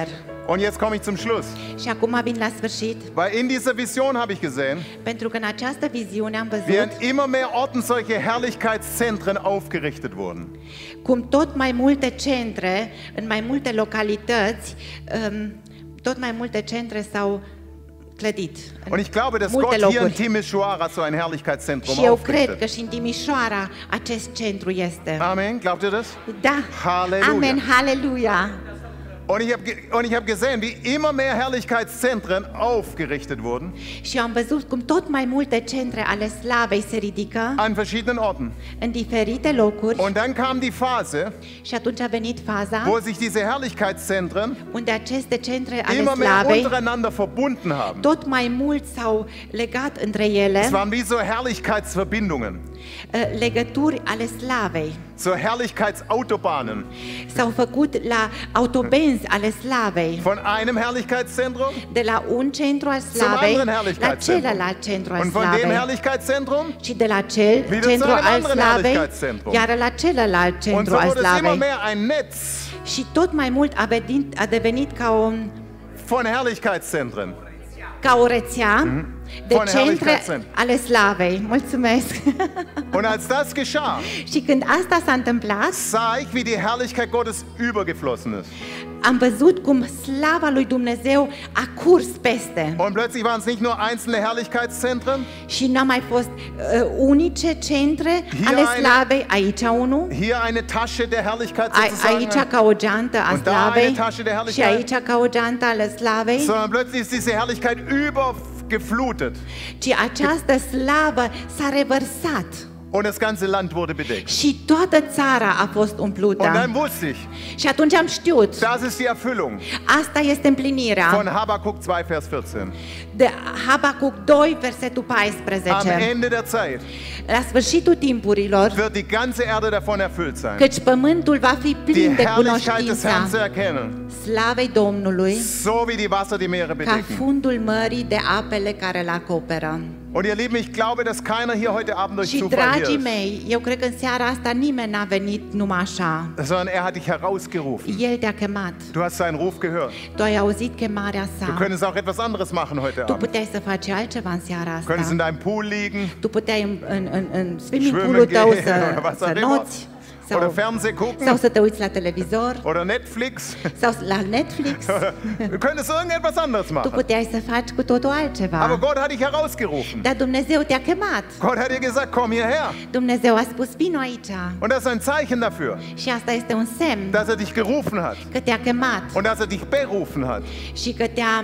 Und jetzt komme ich zum Schluss. Și acum vin la sfârșit, Weil in dieser Vision habe ich gesehen, pentru că în această viziune am wie văzut an immer mehr Orten solche Herrlichkeitszentren aufgerichtet wurden. cum tot mai multe centre, în mai multe localități, um, tot mai multe centre s-au clădit. În Und ich glaube, dass multe Gott hier in locuri. Timișoara so ein Herrlichkeitszentrum Și eu cred că aufrichtet. și în Timișoara acest centru este. Amen, glaubt ihr das? Da. Halleluja. Amen, haleluia. Und ich habe und ich habe gesehen, wie immer mehr Herrlichkeitszentren aufgerichtet wurden Și am văzut cum tot mai multe centre ale slavei se ridică an verschiedenen Orten. în diferite locuri. Und dann kam die Phase, Și atunci a venit faza wo sich diese Herrlichkeitszentren unde aceste centre ale immer mehr slavei untereinander verbunden haben. tot mai mult s-au legat între ele, Es waren wie so Herrlichkeitsverbindungen, uh, legături ale slavei. so Herrlichkeitsautobahnen S-au făcut la autobenzi ale slavei, von einem Herrlichkeitszentrum de la un centru al zum slavei anderen la Herrlichkeitszentrum. celălalt centru al Und von dem slavei. Herrlichkeitszentrum Și de la cel wieder zu centru einem al anderen slavei, Herrlichkeitszentrum. iar la celălalt Und centru so al wurde es immer slavei. mehr ein Netz Și tot mai mult a, venit, a devenit ca o, von Herrlichkeitszentren. ca o rețea de Von centre Herrlichkeitszentren. ale slavei. Mulțumesc! Und als das geschah, Și când asta s-a întâmplat, sah ich, wie die Herrlichkeit Gottes übergeflossen ist. am văzut cum slava lui Dumnezeu a curs peste. Und plötzlich waren es nicht nur einzelne Herrlichkeitszentren, Și n-a mai fost uh, unice centre Hier ale eine- slavei, aici unul, hier eine Tasche der Herrlichkeit a, sozusagen, aici ca o geantă a Und da slavei eine Tasche de și Herrlichkeit. aici ca o geantă ale slavei, sondern plötzlich ist diese Herrlichkeit übergeflutet ci această slavă s-a revărsat und das ganze Land wurde bedeckt. și toată țara a fost Und umplută. dann wusste ich, Și atunci am știut, das ist die Erfüllung asta este împlinirea von Habakkuk zwei, Vers vierzehn. de Habacuc doi, versetul Am paisprezece. Ende der Zeit La sfârșitul timpurilor, wird die ganze Erde davon erfüllt sein, căci pământul va fi die plin de Herrlichkeit des Herrn zu cunoștința erkennen, slavei Domnului, so wie die Wasser die Meere ca bedecken. fundul mării de apele care îl acoperă. Und ihr Lieben, ich glaube, dass keiner hier heute Abend durch Și Zufall hier dragii ist, mei, eu cred că în seara asta nimeni n-a venit numai așa. sondern er hat dich herausgerufen. El te-a chemat. Du hast seinen Ruf gehört. Tu ai auzit chemarea Du sa. könntest auch etwas anderes machen heute Tu Abend. puteai să faci altceva în seara Du könntest in asta. deinem Pool liegen, Tu puteai în, în, în, în swimming schwimmen pool-ul tău gehen să, oder was să auch immer. noți Oder sau, Fernsehen sau gucken să te uiți la televizor oder Netflix. sau la Netflix. Du könntest irgendetwas anderes Tu machen. puteai să faci cu totul Aber altceva. Gott hat dich herausgerufen. Dar Dumnezeu te-a chemat. Gott hat dir gesagt, komm hierher. Dumnezeu a spus, vino aici. Und das ist ein Zeichen dafür, Și asta este un semn dass er dich gerufen hat că te-a chemat und dass er dich berufen hat. și că te-a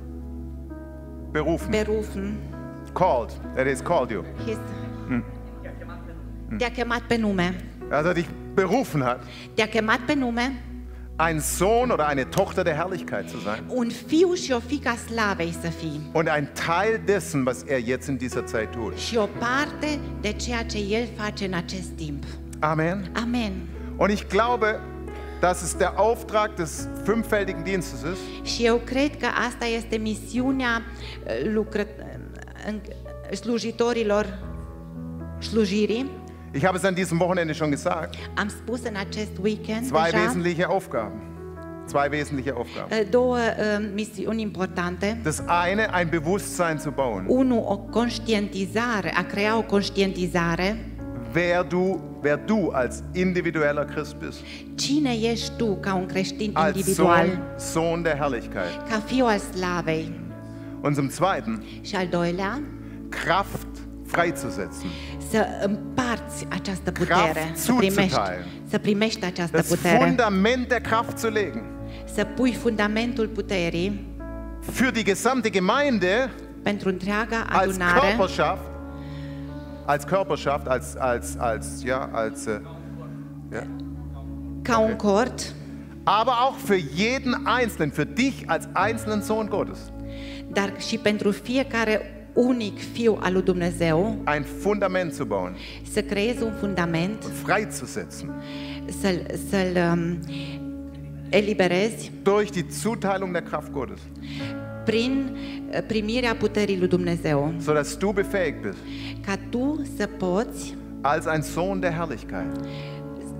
Berufen. berufen. Called. That is called you. His- Te-a chemat pe nume. Dass er dich berufen hat, Te-a chemat pe nume, ein Sohn oder eine Tochter der Herrlichkeit zu sein un fiu și o fiică a slavei să fii. und ein Teil dessen, was er jetzt in dieser Zeit tut. Și o parte de ceea ce El face în acest timp. Amen. Amen. Und ich glaube, dass es der Auftrag des fünffältigen Dienstes ist, Și eu cred că asta este misiunea uh, lucră, în- slujitorilor slujirii. ich habe es an diesem Wochenende schon gesagt, Am spus în acest weekend zwei deja wesentliche Aufgaben. Zwei wesentliche Aufgaben. uh, două uh, misiuni importante. Das eine, ein Bewusstsein zu bauen, Unu, o conștientizare, a crea o conștientizare. wer du, wer du als individueller Christ bist, Cine ești tu ca un creștin als individual, Sohn, Sohn der Herrlichkeit. ca fiu al slavei? Und zum Zweiten, Și al doilea, Kraft freizusetzen. să împarți această putere, Kraft să primești, zuzuteilen. să primești această Das putere, Fundament der Kraft zu legen. să pui fundamentul puterii Für die gesamte Gemeinde pentru întreaga als adunare, Körperschaft, als Körperschaft, als, als, als, ja, als, äh, ja. ca un cort, Aber auch für jeden Einzelnen, für dich als einzelnen Sohn Gottes, dar și pentru fiecare unic fiu al lui Dumnezeu, ein Fundament zu bauen să creezi un fundament, und freizusetzen. să-l, să-l um, eliberezi Durch die Zuteilung der Kraft Gottes, prin uh, primirea puterii lui Dumnezeu, sodass du befähigt bist, ca tu să poți als ein Sohn der Herrlichkeit,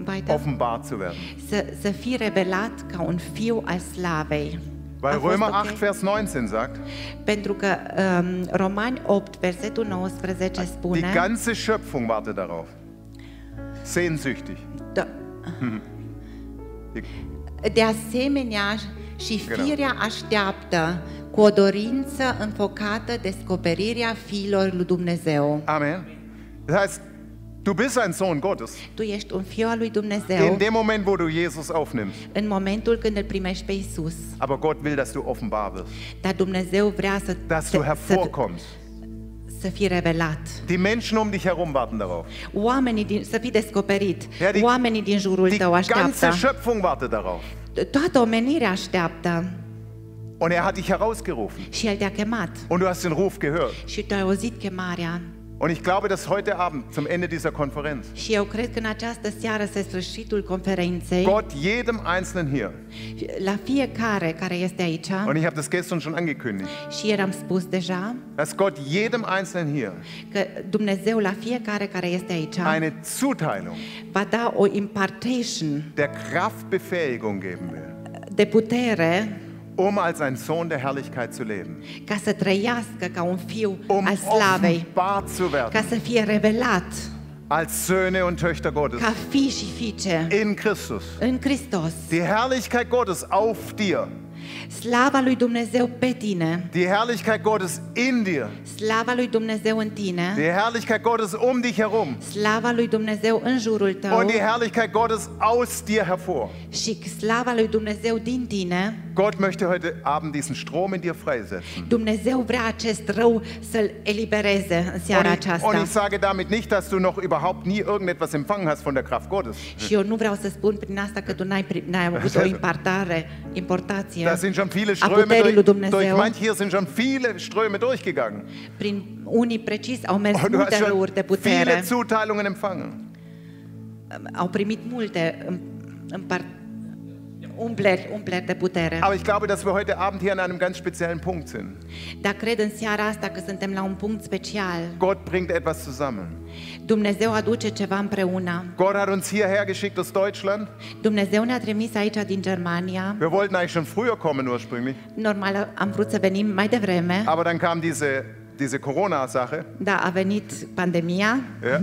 weiter. offenbart zu werden. Să, să fii revelat ca un fiu al slavei. Weil A fost Römer ok? acht, Vers neunzehn sagt, Pentru că um, Romani opt, versetul nouăsprezece die spune ganze Schöpfung wartet darauf. Sehnsüchtig. da, Die- de asemenea și Genau. firea așteaptă cu o dorință înfocată descoperirea fiilor lui Dumnezeu. Amen. Das heißt, du bist ein Sohn Gottes. Tu ești un fiu al lui Dumnezeu In dem Moment, wo du Jesus aufnimmst. în momentul când îl primești pe Isus. Aber Gott will, dass du offenbar wirst. Dar Dumnezeu vrea să, Dass du să, hervorkommst. să fii revelat. Die Menschen um dich herum warten darauf. Oamenii din, să fii descoperit. Ja, die- Oamenii din jurul Die tău ganze așteaptă. Schöpfung wartet darauf. Toată omenirea așteaptă. Und er hat dich herausgerufen. Și El te-a chemat. Und du hast den Ruf gehört. Și tu ai auzit chemarea. Und ich glaube, dass heute Abend, zum Ende dieser Konferenz, Și eu cred că în această seară, spre sfârșitul conferinței, Gott jedem Einzelnen hier, la fiecare care este aici, und ich habe das gestern schon angekündigt, și ieri am spus deja, dass Gott jedem Einzelnen hier că Dumnezeu la fiecare care este aici eine Zuteilung va da o impartation der Kraftbefähigung geben will, de putere um als ein Sohn der Herrlichkeit zu leben, ca să trăiască ca un fiu um al slavei, offenbar zu ca werden să fie revelat als Söhne und Töchter Gottes ca fii și fiice in Christus. în Hristos. Die Herrlichkeit Gottes auf dir, Slava lui Dumnezeu pe tine, die Herrlichkeit Gottes in dir, slava lui Dumnezeu în tine, die Herrlichkeit Gottes um dich herum slava lui Dumnezeu în jurul tău und die Herrlichkeit Gottes aus dir hervor. și slava lui Dumnezeu din tine. Gott möchte heute Abend diesen Strom in dir freisetzen. Dumnezeu vrea acest rău să-l elibereze în seara Und ich, und aceasta. ich sage damit nicht, dass du noch überhaupt nie irgendetwas empfangen hast von der Kraft Gottes. Și eu nu vreau să spun prin asta că tu n-ai, pri- n-ai avut o impartare, importație Da sind schon viele a Ströme puterii lui durch, Dumnezeu. durch manche hier sind schon viele Ströme durchgegangen. Prin unii precis au mers Und du hast multe schon râuri de viele putere, Zuteilungen empfangen. au primit multe îm- împar- umpleri, umpleri de putere. Aber ich glaube, dass wir heute Abend hier an einem ganz speziellen Punkt sind. Dar cred în seara asta că suntem la un punct special. Gott bringt etwas zusammen. Dumnezeu aduce ceva împreună. Gott hat uns hierher geschickt aus Deutschland. Dumnezeu ne-a trimis aici din Germania. Wir wollten eigentlich schon früher kommen ursprünglich, Normal am vrut să venim mai devreme, aber dann kam diese, diese Corona-Sache. dar a venit pandemia. Ja.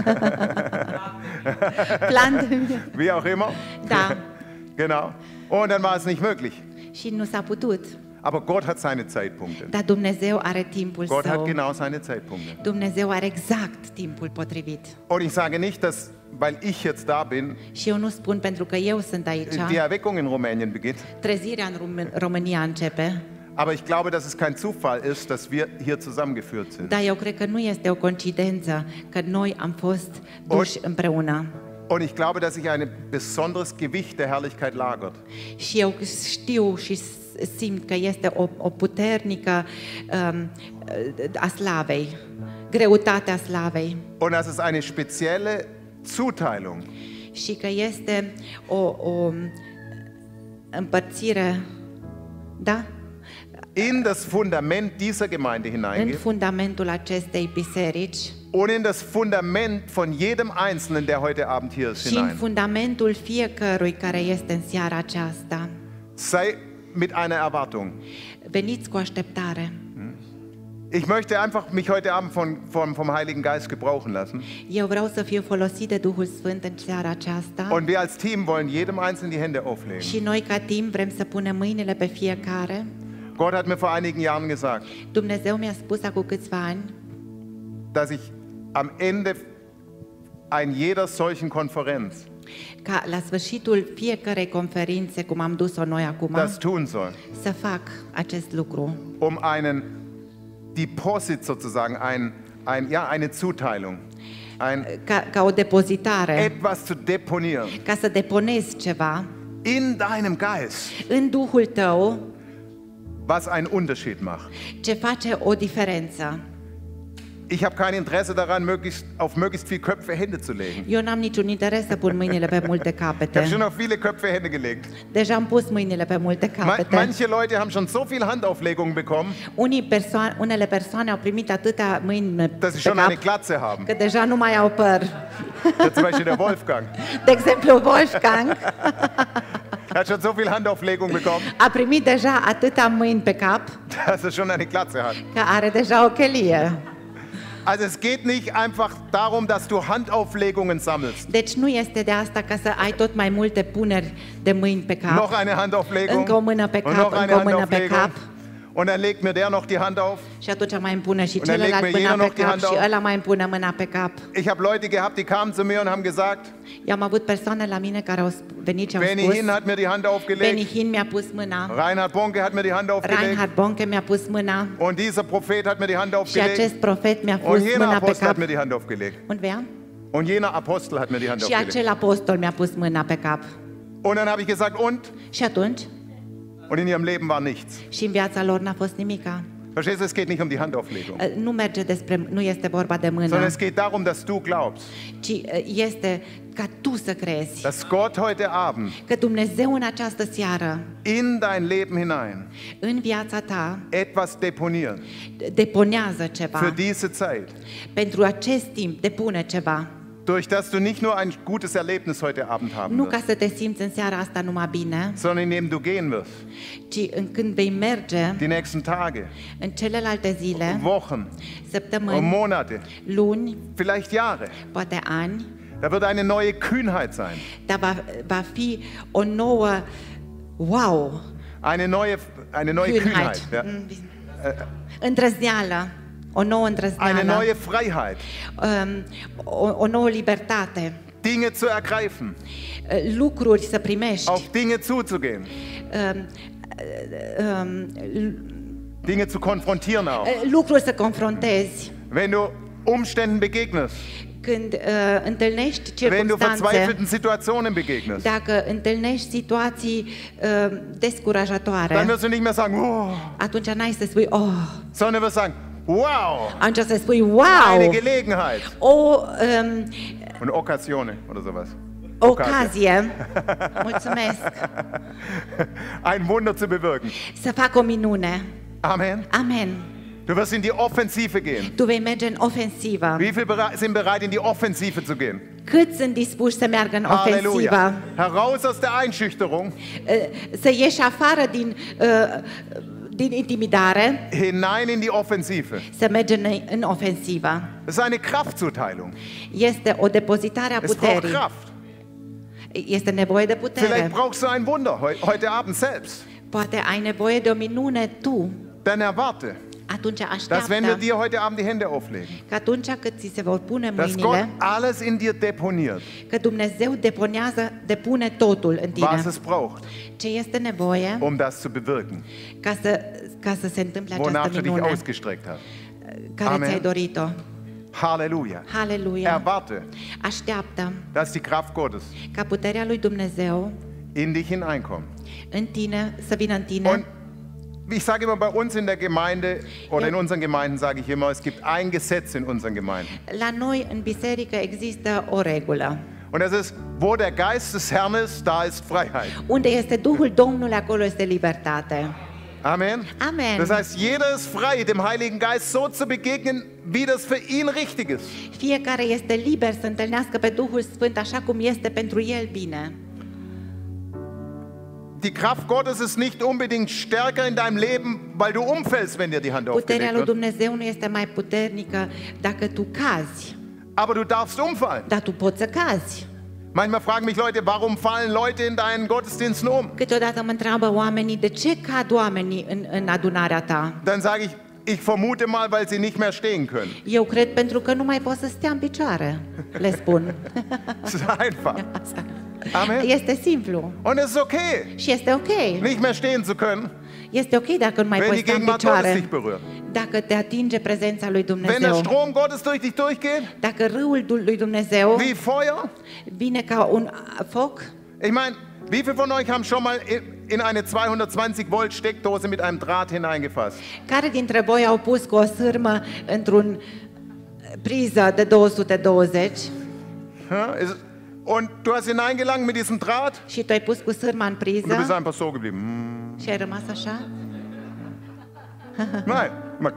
Pandemia. Wie auch immer. Da. Genau. Und dann war es nicht möglich. Și nu s-a putut. Aber Gott hat seine Zeitpunkte. Dar Dumnezeu are timpul Gott hat său. genau seine Zeitpunkte. Dumnezeu are exact timpul potrivit. Und ich sage nicht, dass, weil ich jetzt da bin, Și eu nu spun pentru că eu sunt aici, die Erweckung in Rumänien beginnt. trezirea în Rum- România începe. Aber ich glaube, dass es kein Zufall ist, dass wir hier zusammengeführt sind. Dar eu cred că nu este o coincidență că noi am fost duși împreună. Und ich glaube, dass sich ein besonderes Gewicht der Herrlichkeit lagert. Și eu știu și simt că este o, o puternică um, a slavei, greutatea slavei. Und dass es eine spezielle Zuteilung Și că este o, o împărțire, da? in das Fundament dieser Gemeinde În hineingeht fundamentul acestei biserici und in das Fundament von jedem Einzelnen, der heute Abend hier ist, și în hinein. fundamentul fiecărui care este în seara aceasta. Sei mit einer Erwartung. Veniți cu așteptare. Ich möchte einfach mich heute Abend von, vom, vom Heiligen Geist gebrauchen lassen. Eu vreau să fiu folosit de Duhul Sfânt în seara aceasta. Und wir als Team wollen jedem Einzelnen die Hände auflegen. Și noi ca timp vrem să punem mâinile pe fiecare. Gott hat mir vor einigen Jahren gesagt, Dumnezeu mi-a spus acum câțiva ani dass ich am Ende ein jeder solchen Konferenz ca la sfârșitul fiecărei conferințe, cum am dus-o noi acum, das tun soll, să fac acest lucru. um einen Deposit sozusagen, ein, ein, ja, eine Zuteilung, ein, Ca, ca o depozitare, etwas zu deponieren ca să deponezi ceva in deinem Geist, în Duhul tău was einen Unterschied macht. ce face o diferență. Ich habe kein Interesse daran, möglichst, auf möglichst viel Köpfe Hände zu legen. Eu n-am niciun interes să pun mâinile pe multe Ich habe capete. schon auf viele Köpfe Hände gelegt. Deja am pus mâinile pe multe Ma capete. manche Leute haben schon so viel Handauflegungen bekommen, Unii persoane, unele persoane au primit atâtea mâini dass sie pe schon eine cap Glatze haben. că deja nu mai au păr. Ja, zum Beispiel der Wolfgang. De exemplu, Wolfgang Er hat schon so viel Handauflegung bekommen, a primit deja atâtea mâini pe cap dass er schon eine Glatze hat. că are deja o chelie. Also es geht nicht einfach darum, dass du Handauflegungen sammelst. Deci nu este de asta ca să ai tot mai multe puneri de mâini pe cap. Noch eine Handauflegung Încă o mână pe und cap, noch eine încă o mână pe Handauflegung. cap. Und dann legt mir der noch die Hand auf. Și atunci mai îmi pune și Und dann legt celălalt mir mâna jener pe noch die cap Hand și auf. ăla mai îmi pune mâna pe cap. Ich habe Leute gehabt, die kamen zu mir und haben gesagt, Eu am avut persoane la mine care au sp- venit și au Benny spus, Hinn hat mir die Hand Benny aufgelegt, Hinn mi-a pus mâna, Reinhard Bonke hat mir die Hand aufgelegt Reinhard Bonke mi-a pus mâna und dieser Prophet hat mir die Hand și acest aufgelegt profet mi-a und pus jener mâna pe Apostel hat cap. mir die Hand aufgelegt Und wer? und jener Apostel hat mir die Hand Și aufgelegt. acel apostol mi-a pus mâna pe cap. Und dann habe ich gesagt, und? Și atunci, Und in ihrem Leben war nichts. și în viața lor n-a fost nimica. Verstehst du, es geht nicht um die Handauflegung, Nu merge despre, nu este vorba de sondern mână, es geht darum, dass du glaubst, ci este ca tu să crezi dass Gott heute Abend că Dumnezeu în această seară, in dein Leben hinein în viața ta, etwas deponiert deponează für ceva. diese Zeit, Pentru acest timp depune ceva. durch das du nicht nur ein gutes Erlebnis heute Abend haben Nu ca wirst, să te simți în seara asta numai bine, sondern indem du gehen wirst, ci în când vei merge die nächsten Tage, în celelalte zile, Wochen und săptămâni, Monate, luni, vielleicht Jahre. poate ani, Da wird eine neue Kühnheit sein, dar va, va fi o nouă, wow, eine neue, eine neue Kühnheit, Kühnheit, ja. Mm, îndrăzneală, o nouă Eine îndrăzneală, neue Freiheit, um, o, o nouă libertate, Dinge zu ergreifen, uh, lucruri să primești, auf Dinge zuzugehen, um, um, Dinge zu konfrontieren auch. uh, lucruri să confruntezi. Wenn du Umständen begegnest, Când uh, întâlnești wenn du circumstanțe, verzweifelten Situationen begegnest, dacă întâlnești situații uh, descurajatoare, dann wirst du nicht mehr sagen, oh, atunci n-ai să spui, oh, sondern wirst sagen, wow, atunci să spui, eine wow, Gelegenheit o um, und Occasione oder sowas. ocazie, mulțumesc, Ein Wunder zu bewirken. să fac o minune. Amen. Amen. Du wirst in die Offensive gehen. Tu vei merge în ofensivă. Wie viele bere- sind bereit, in die Offensive zu gehen? Cât sunt dispuși să meargă în Halleluja. ofensivă? Heraus aus der Einschüchterung, Uh, Să ieși afară din, uh, din intimidare, hinein in die Offensive. să mergi în, în ofensivă. Das ist eine Kraftzuteilung. Este o depozitare a Es braucht puterii. Kraft. Este nevoie de putere. Vielleicht brauchst du ein Wunder heu- heute Abend selbst. Poate ai nevoie de o minune tu. Dann erwarte, Atunci dass wenn wir așteaptă dir heute Abend die Hände auflegen, că atunci cât ți se vor pune dass Gott mâinile, alles in dir deponiert, că Dumnezeu deponează, depune totul în tine. was es braucht, Ce este nevoie um das zu bewirken, ca să, ca să se întâmple wonach această du dich minune ausgestreckt hast. care Amen. ți-ai dorit-o. Halleluja. Haleluia! Erwarte, Așteaptă dass die Kraft Gottes ca puterea lui Dumnezeu in dich hineinkommt. în tine, să vină în Und tine. ich sage immer, bei uns in der Gemeinde oder Ja. in unseren Gemeinden sage ich immer, es gibt ein Gesetz in unseren Gemeinden. La noi, în biserică, există o regulă. Und das ist, wo der Geist des Herrn ist, da ist Freiheit. Unde este Duhul Domnului, acolo este libertate. Amen. Amen. Das heißt, jeder ist frei, dem Heiligen Geist so zu begegnen, wie das für ihn richtig ist. Fiecare este liber să întâlnească pe Duhul Sfânt așa cum este pentru el bine. Die Kraft Gottes ist nicht unbedingt stärker in deinem Leben, weil du umfällst, wenn dir die Hand Puterea aufgelegt lui wird. Dumnezeu nu este mai puternică dacă tu cazi, Aber du darfst umfallen. dar tu poți să cazi. Manchmal fragen mich Leute, warum fallen Leute in deinen Gottesdiensten um? Câteodată mă întreabă oamenii, de ce cad oamenii în, în adunarea ta? Dann sage ich, ich vermute mal, weil sie nicht mehr stehen können. Eu cred pentru că nu mai pot să stea în picioare, le spun. Das ist einfach. Amen. Este simplu Und es ist okay, și este ok. nicht mehr stehen zu können, Este ok dacă nu mai wenn poți die sta în Gegenwart Gottes dich picioare, berührt. dacă te atinge prezența lui Wenn der Dumnezeu, Strom Gottes durch dich durchgeht, dacă râul du- lui Dumnezeu wie Feuer. vine ca un foc. Ich meine, wie viele von euch haben schon mal in, in eine zweihundertzwanzig Volt Steckdose mit einem Draht hineingefasst? Care dintre voi au pus cu o sârmă într-un priză de două sute douăzeci Ja, ist- und du hast hineingelangt mit diesem Draht și tu ai pus cu sârma în und du bist priză einfach so geblieben. Hm. și ai rămas așa? Nein. Mal-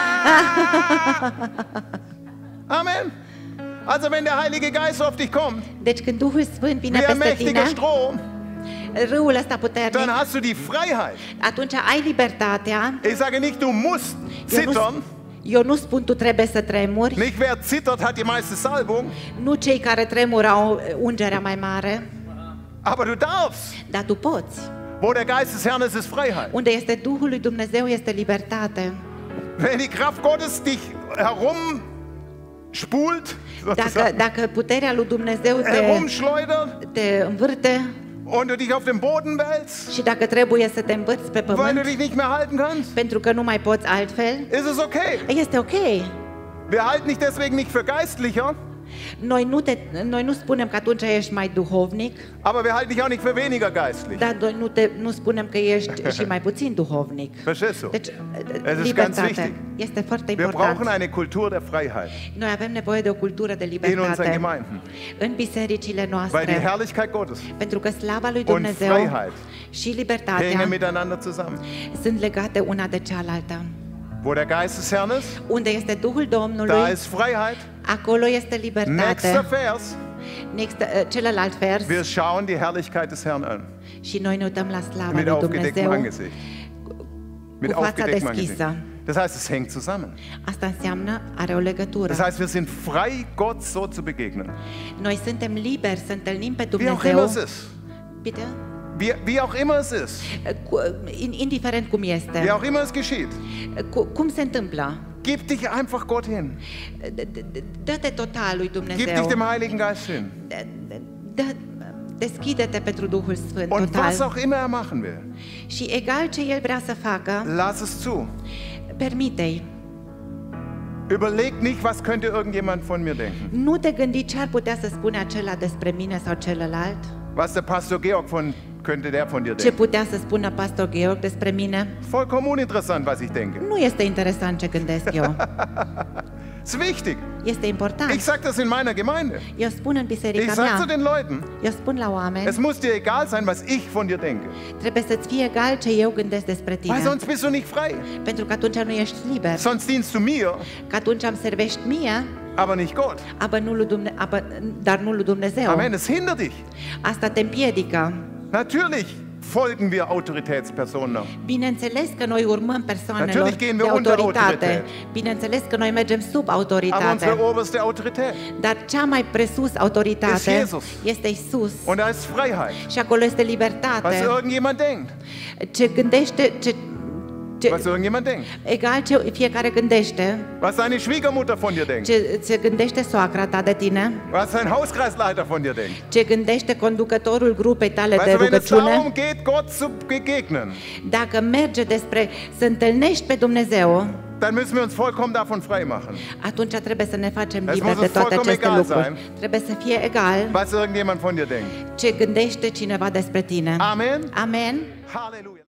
Amen. Also wenn der Heilige Geist auf dich kommt, Deci când Duhul Sfânt vine wie ein peste tine, mächtiger Strom, râul ăsta puternic, dann hast du die Freiheit. atunci ai libertatea. Ich sage nicht, du musst Eu nu, zittern. eu nu spun tu trebuie să tremuri, Nicht wer zittert, hat die meiste Salbung. nu cei care tremură au ungerea mai mare, Aber du darfst. dar tu poți. Wo der Geist des Herrn ist, ist Freiheit. Unde este Duhul lui Dumnezeu este libertate. Wenn die Kraft Gottes dich herum spult, Dacă, dacă puterea lui Dumnezeu te, herumschleudert te învârte und du dich auf den Boden wälzt, și dacă trebuie să te învârți pe weil du pământ dich nicht mehr halten kannst, pentru că nu mai poți altfel, ist es okay. este ok. Wir halten dich deswegen nicht für geistlicher, Noi nu, te, noi nu spunem că atunci ești mai duhovnic, aber wir halten dich auch nicht für weniger geistlich. dar noi nu, te, nu spunem că ești și mai puțin duhovnic. Verstehst du? Deci, ganz libertate wichtig. este foarte Wir brauchen important. eine Kultur der Freiheit Noi avem nevoie de o cultură de in unseren libertate Gemeinden, în bisericile weil die noastre, Herrlichkeit Gottes pentru că slava lui und Dumnezeu Freiheit și libertatea hängen miteinander zusammen. sunt legate una de cealaltă. Wo der Geist des Herrn ist, Unde este Duhul da Domnului, ist Freiheit. acolo este libertate. Nächster Vers. Next, uh, celălalt vers. Wir schauen die Herrlichkeit des Herrn an. Și noi ne uităm la slava Mit lui aufgedecktem Dumnezeu Angesicht. Mit cu fața aufgedecktem Angesicht. deschisă. Das heißt, es hängt zusammen. Asta înseamnă, are o legătură. Das heißt, wir sind frei, Gott so zu begegnen. Noi suntem liberi să întâlnim pe Wie auch immer es Dumnezeu. ist. Bitte? Wie, wie auch immer es ist. Cu, in- indiferent cum Wie este, auch immer es geschieht. cu, cum se întâmplă. Gib dich einfach Gott hin. D- d- d- Dă-te total lui Gib dich Dumnezeu. dem Heiligen Geist hin. D- d- dă- Deschide-te pentru Duhul Sfânt Und was total. auch immer er machen will, Și egal ce El vrea să facă, lass es zu. permite-i. Überleg nicht, was könnte irgendjemand von mir denken. Nu te gândi ce ar putea să spune acela despre mine sau celălalt. Was der Pastor Georg von, könnte der von dir Ce denken. putea să spună pastor Georg despre mine? Vollkommen uninteressant, was ich denke. Nu este interesant ce gândesc eu. Ist wichtig. Este important. Ich sage das in meiner Gemeinde. Eu spun în Ich biserica sage zu mea, den Leuten, eu spun la oameni, es muss dir egal sein, was ich von dir denke. trebuie să-ți fie egal ce eu gândesc despre tine. Weil sonst bist du nicht frei. Pentru că atunci nu ești liber. Sonst dienst du mir, Că atunci îmi servești mie, aber nicht Gott. abă nu lui Dumne- abă, dar nu lui Dumnezeu. Amen. Es hindert dich. Asta te împiedică. Natürlich folgen wir Autoritätspersonen. Bineînțeles că noi urmăm persoanelor Natürlich gehen de wir unter autoritate. Autorität. Bineînțeles că noi mergem sub Aber autoritate. unsere oberste Autorität. Dar cea mai presus Este autoritate Iisus. este Isus. Und da ist Freiheit. Și acolo este Was libertate. irgendjemand denkt. Ce gândește, ce, ce, Was irgendjemand denkt. egal ce fiecare gândește, Was deine Schwiegermutter von dir denkt. ce, ce gândește soacra ta de tine, Was dein Hauskreisleiter von dir denkt. ce gândește conducătorul grupei tale de Weißt du, wenn es rugăciune, darum geht, Gott zu begegnen, dacă merge despre să întâlnești pe Dumnezeu, dann müssen wir uns vollkommen davon frei machen. atunci trebuie să ne facem Es liberi muss de uns toate vollkommen aceste egal lucruri. sein. Trebuie să fie egal Was irgendjemand von dir denkt. ce gândește cineva despre tine. Amen. Amen. Halleluja.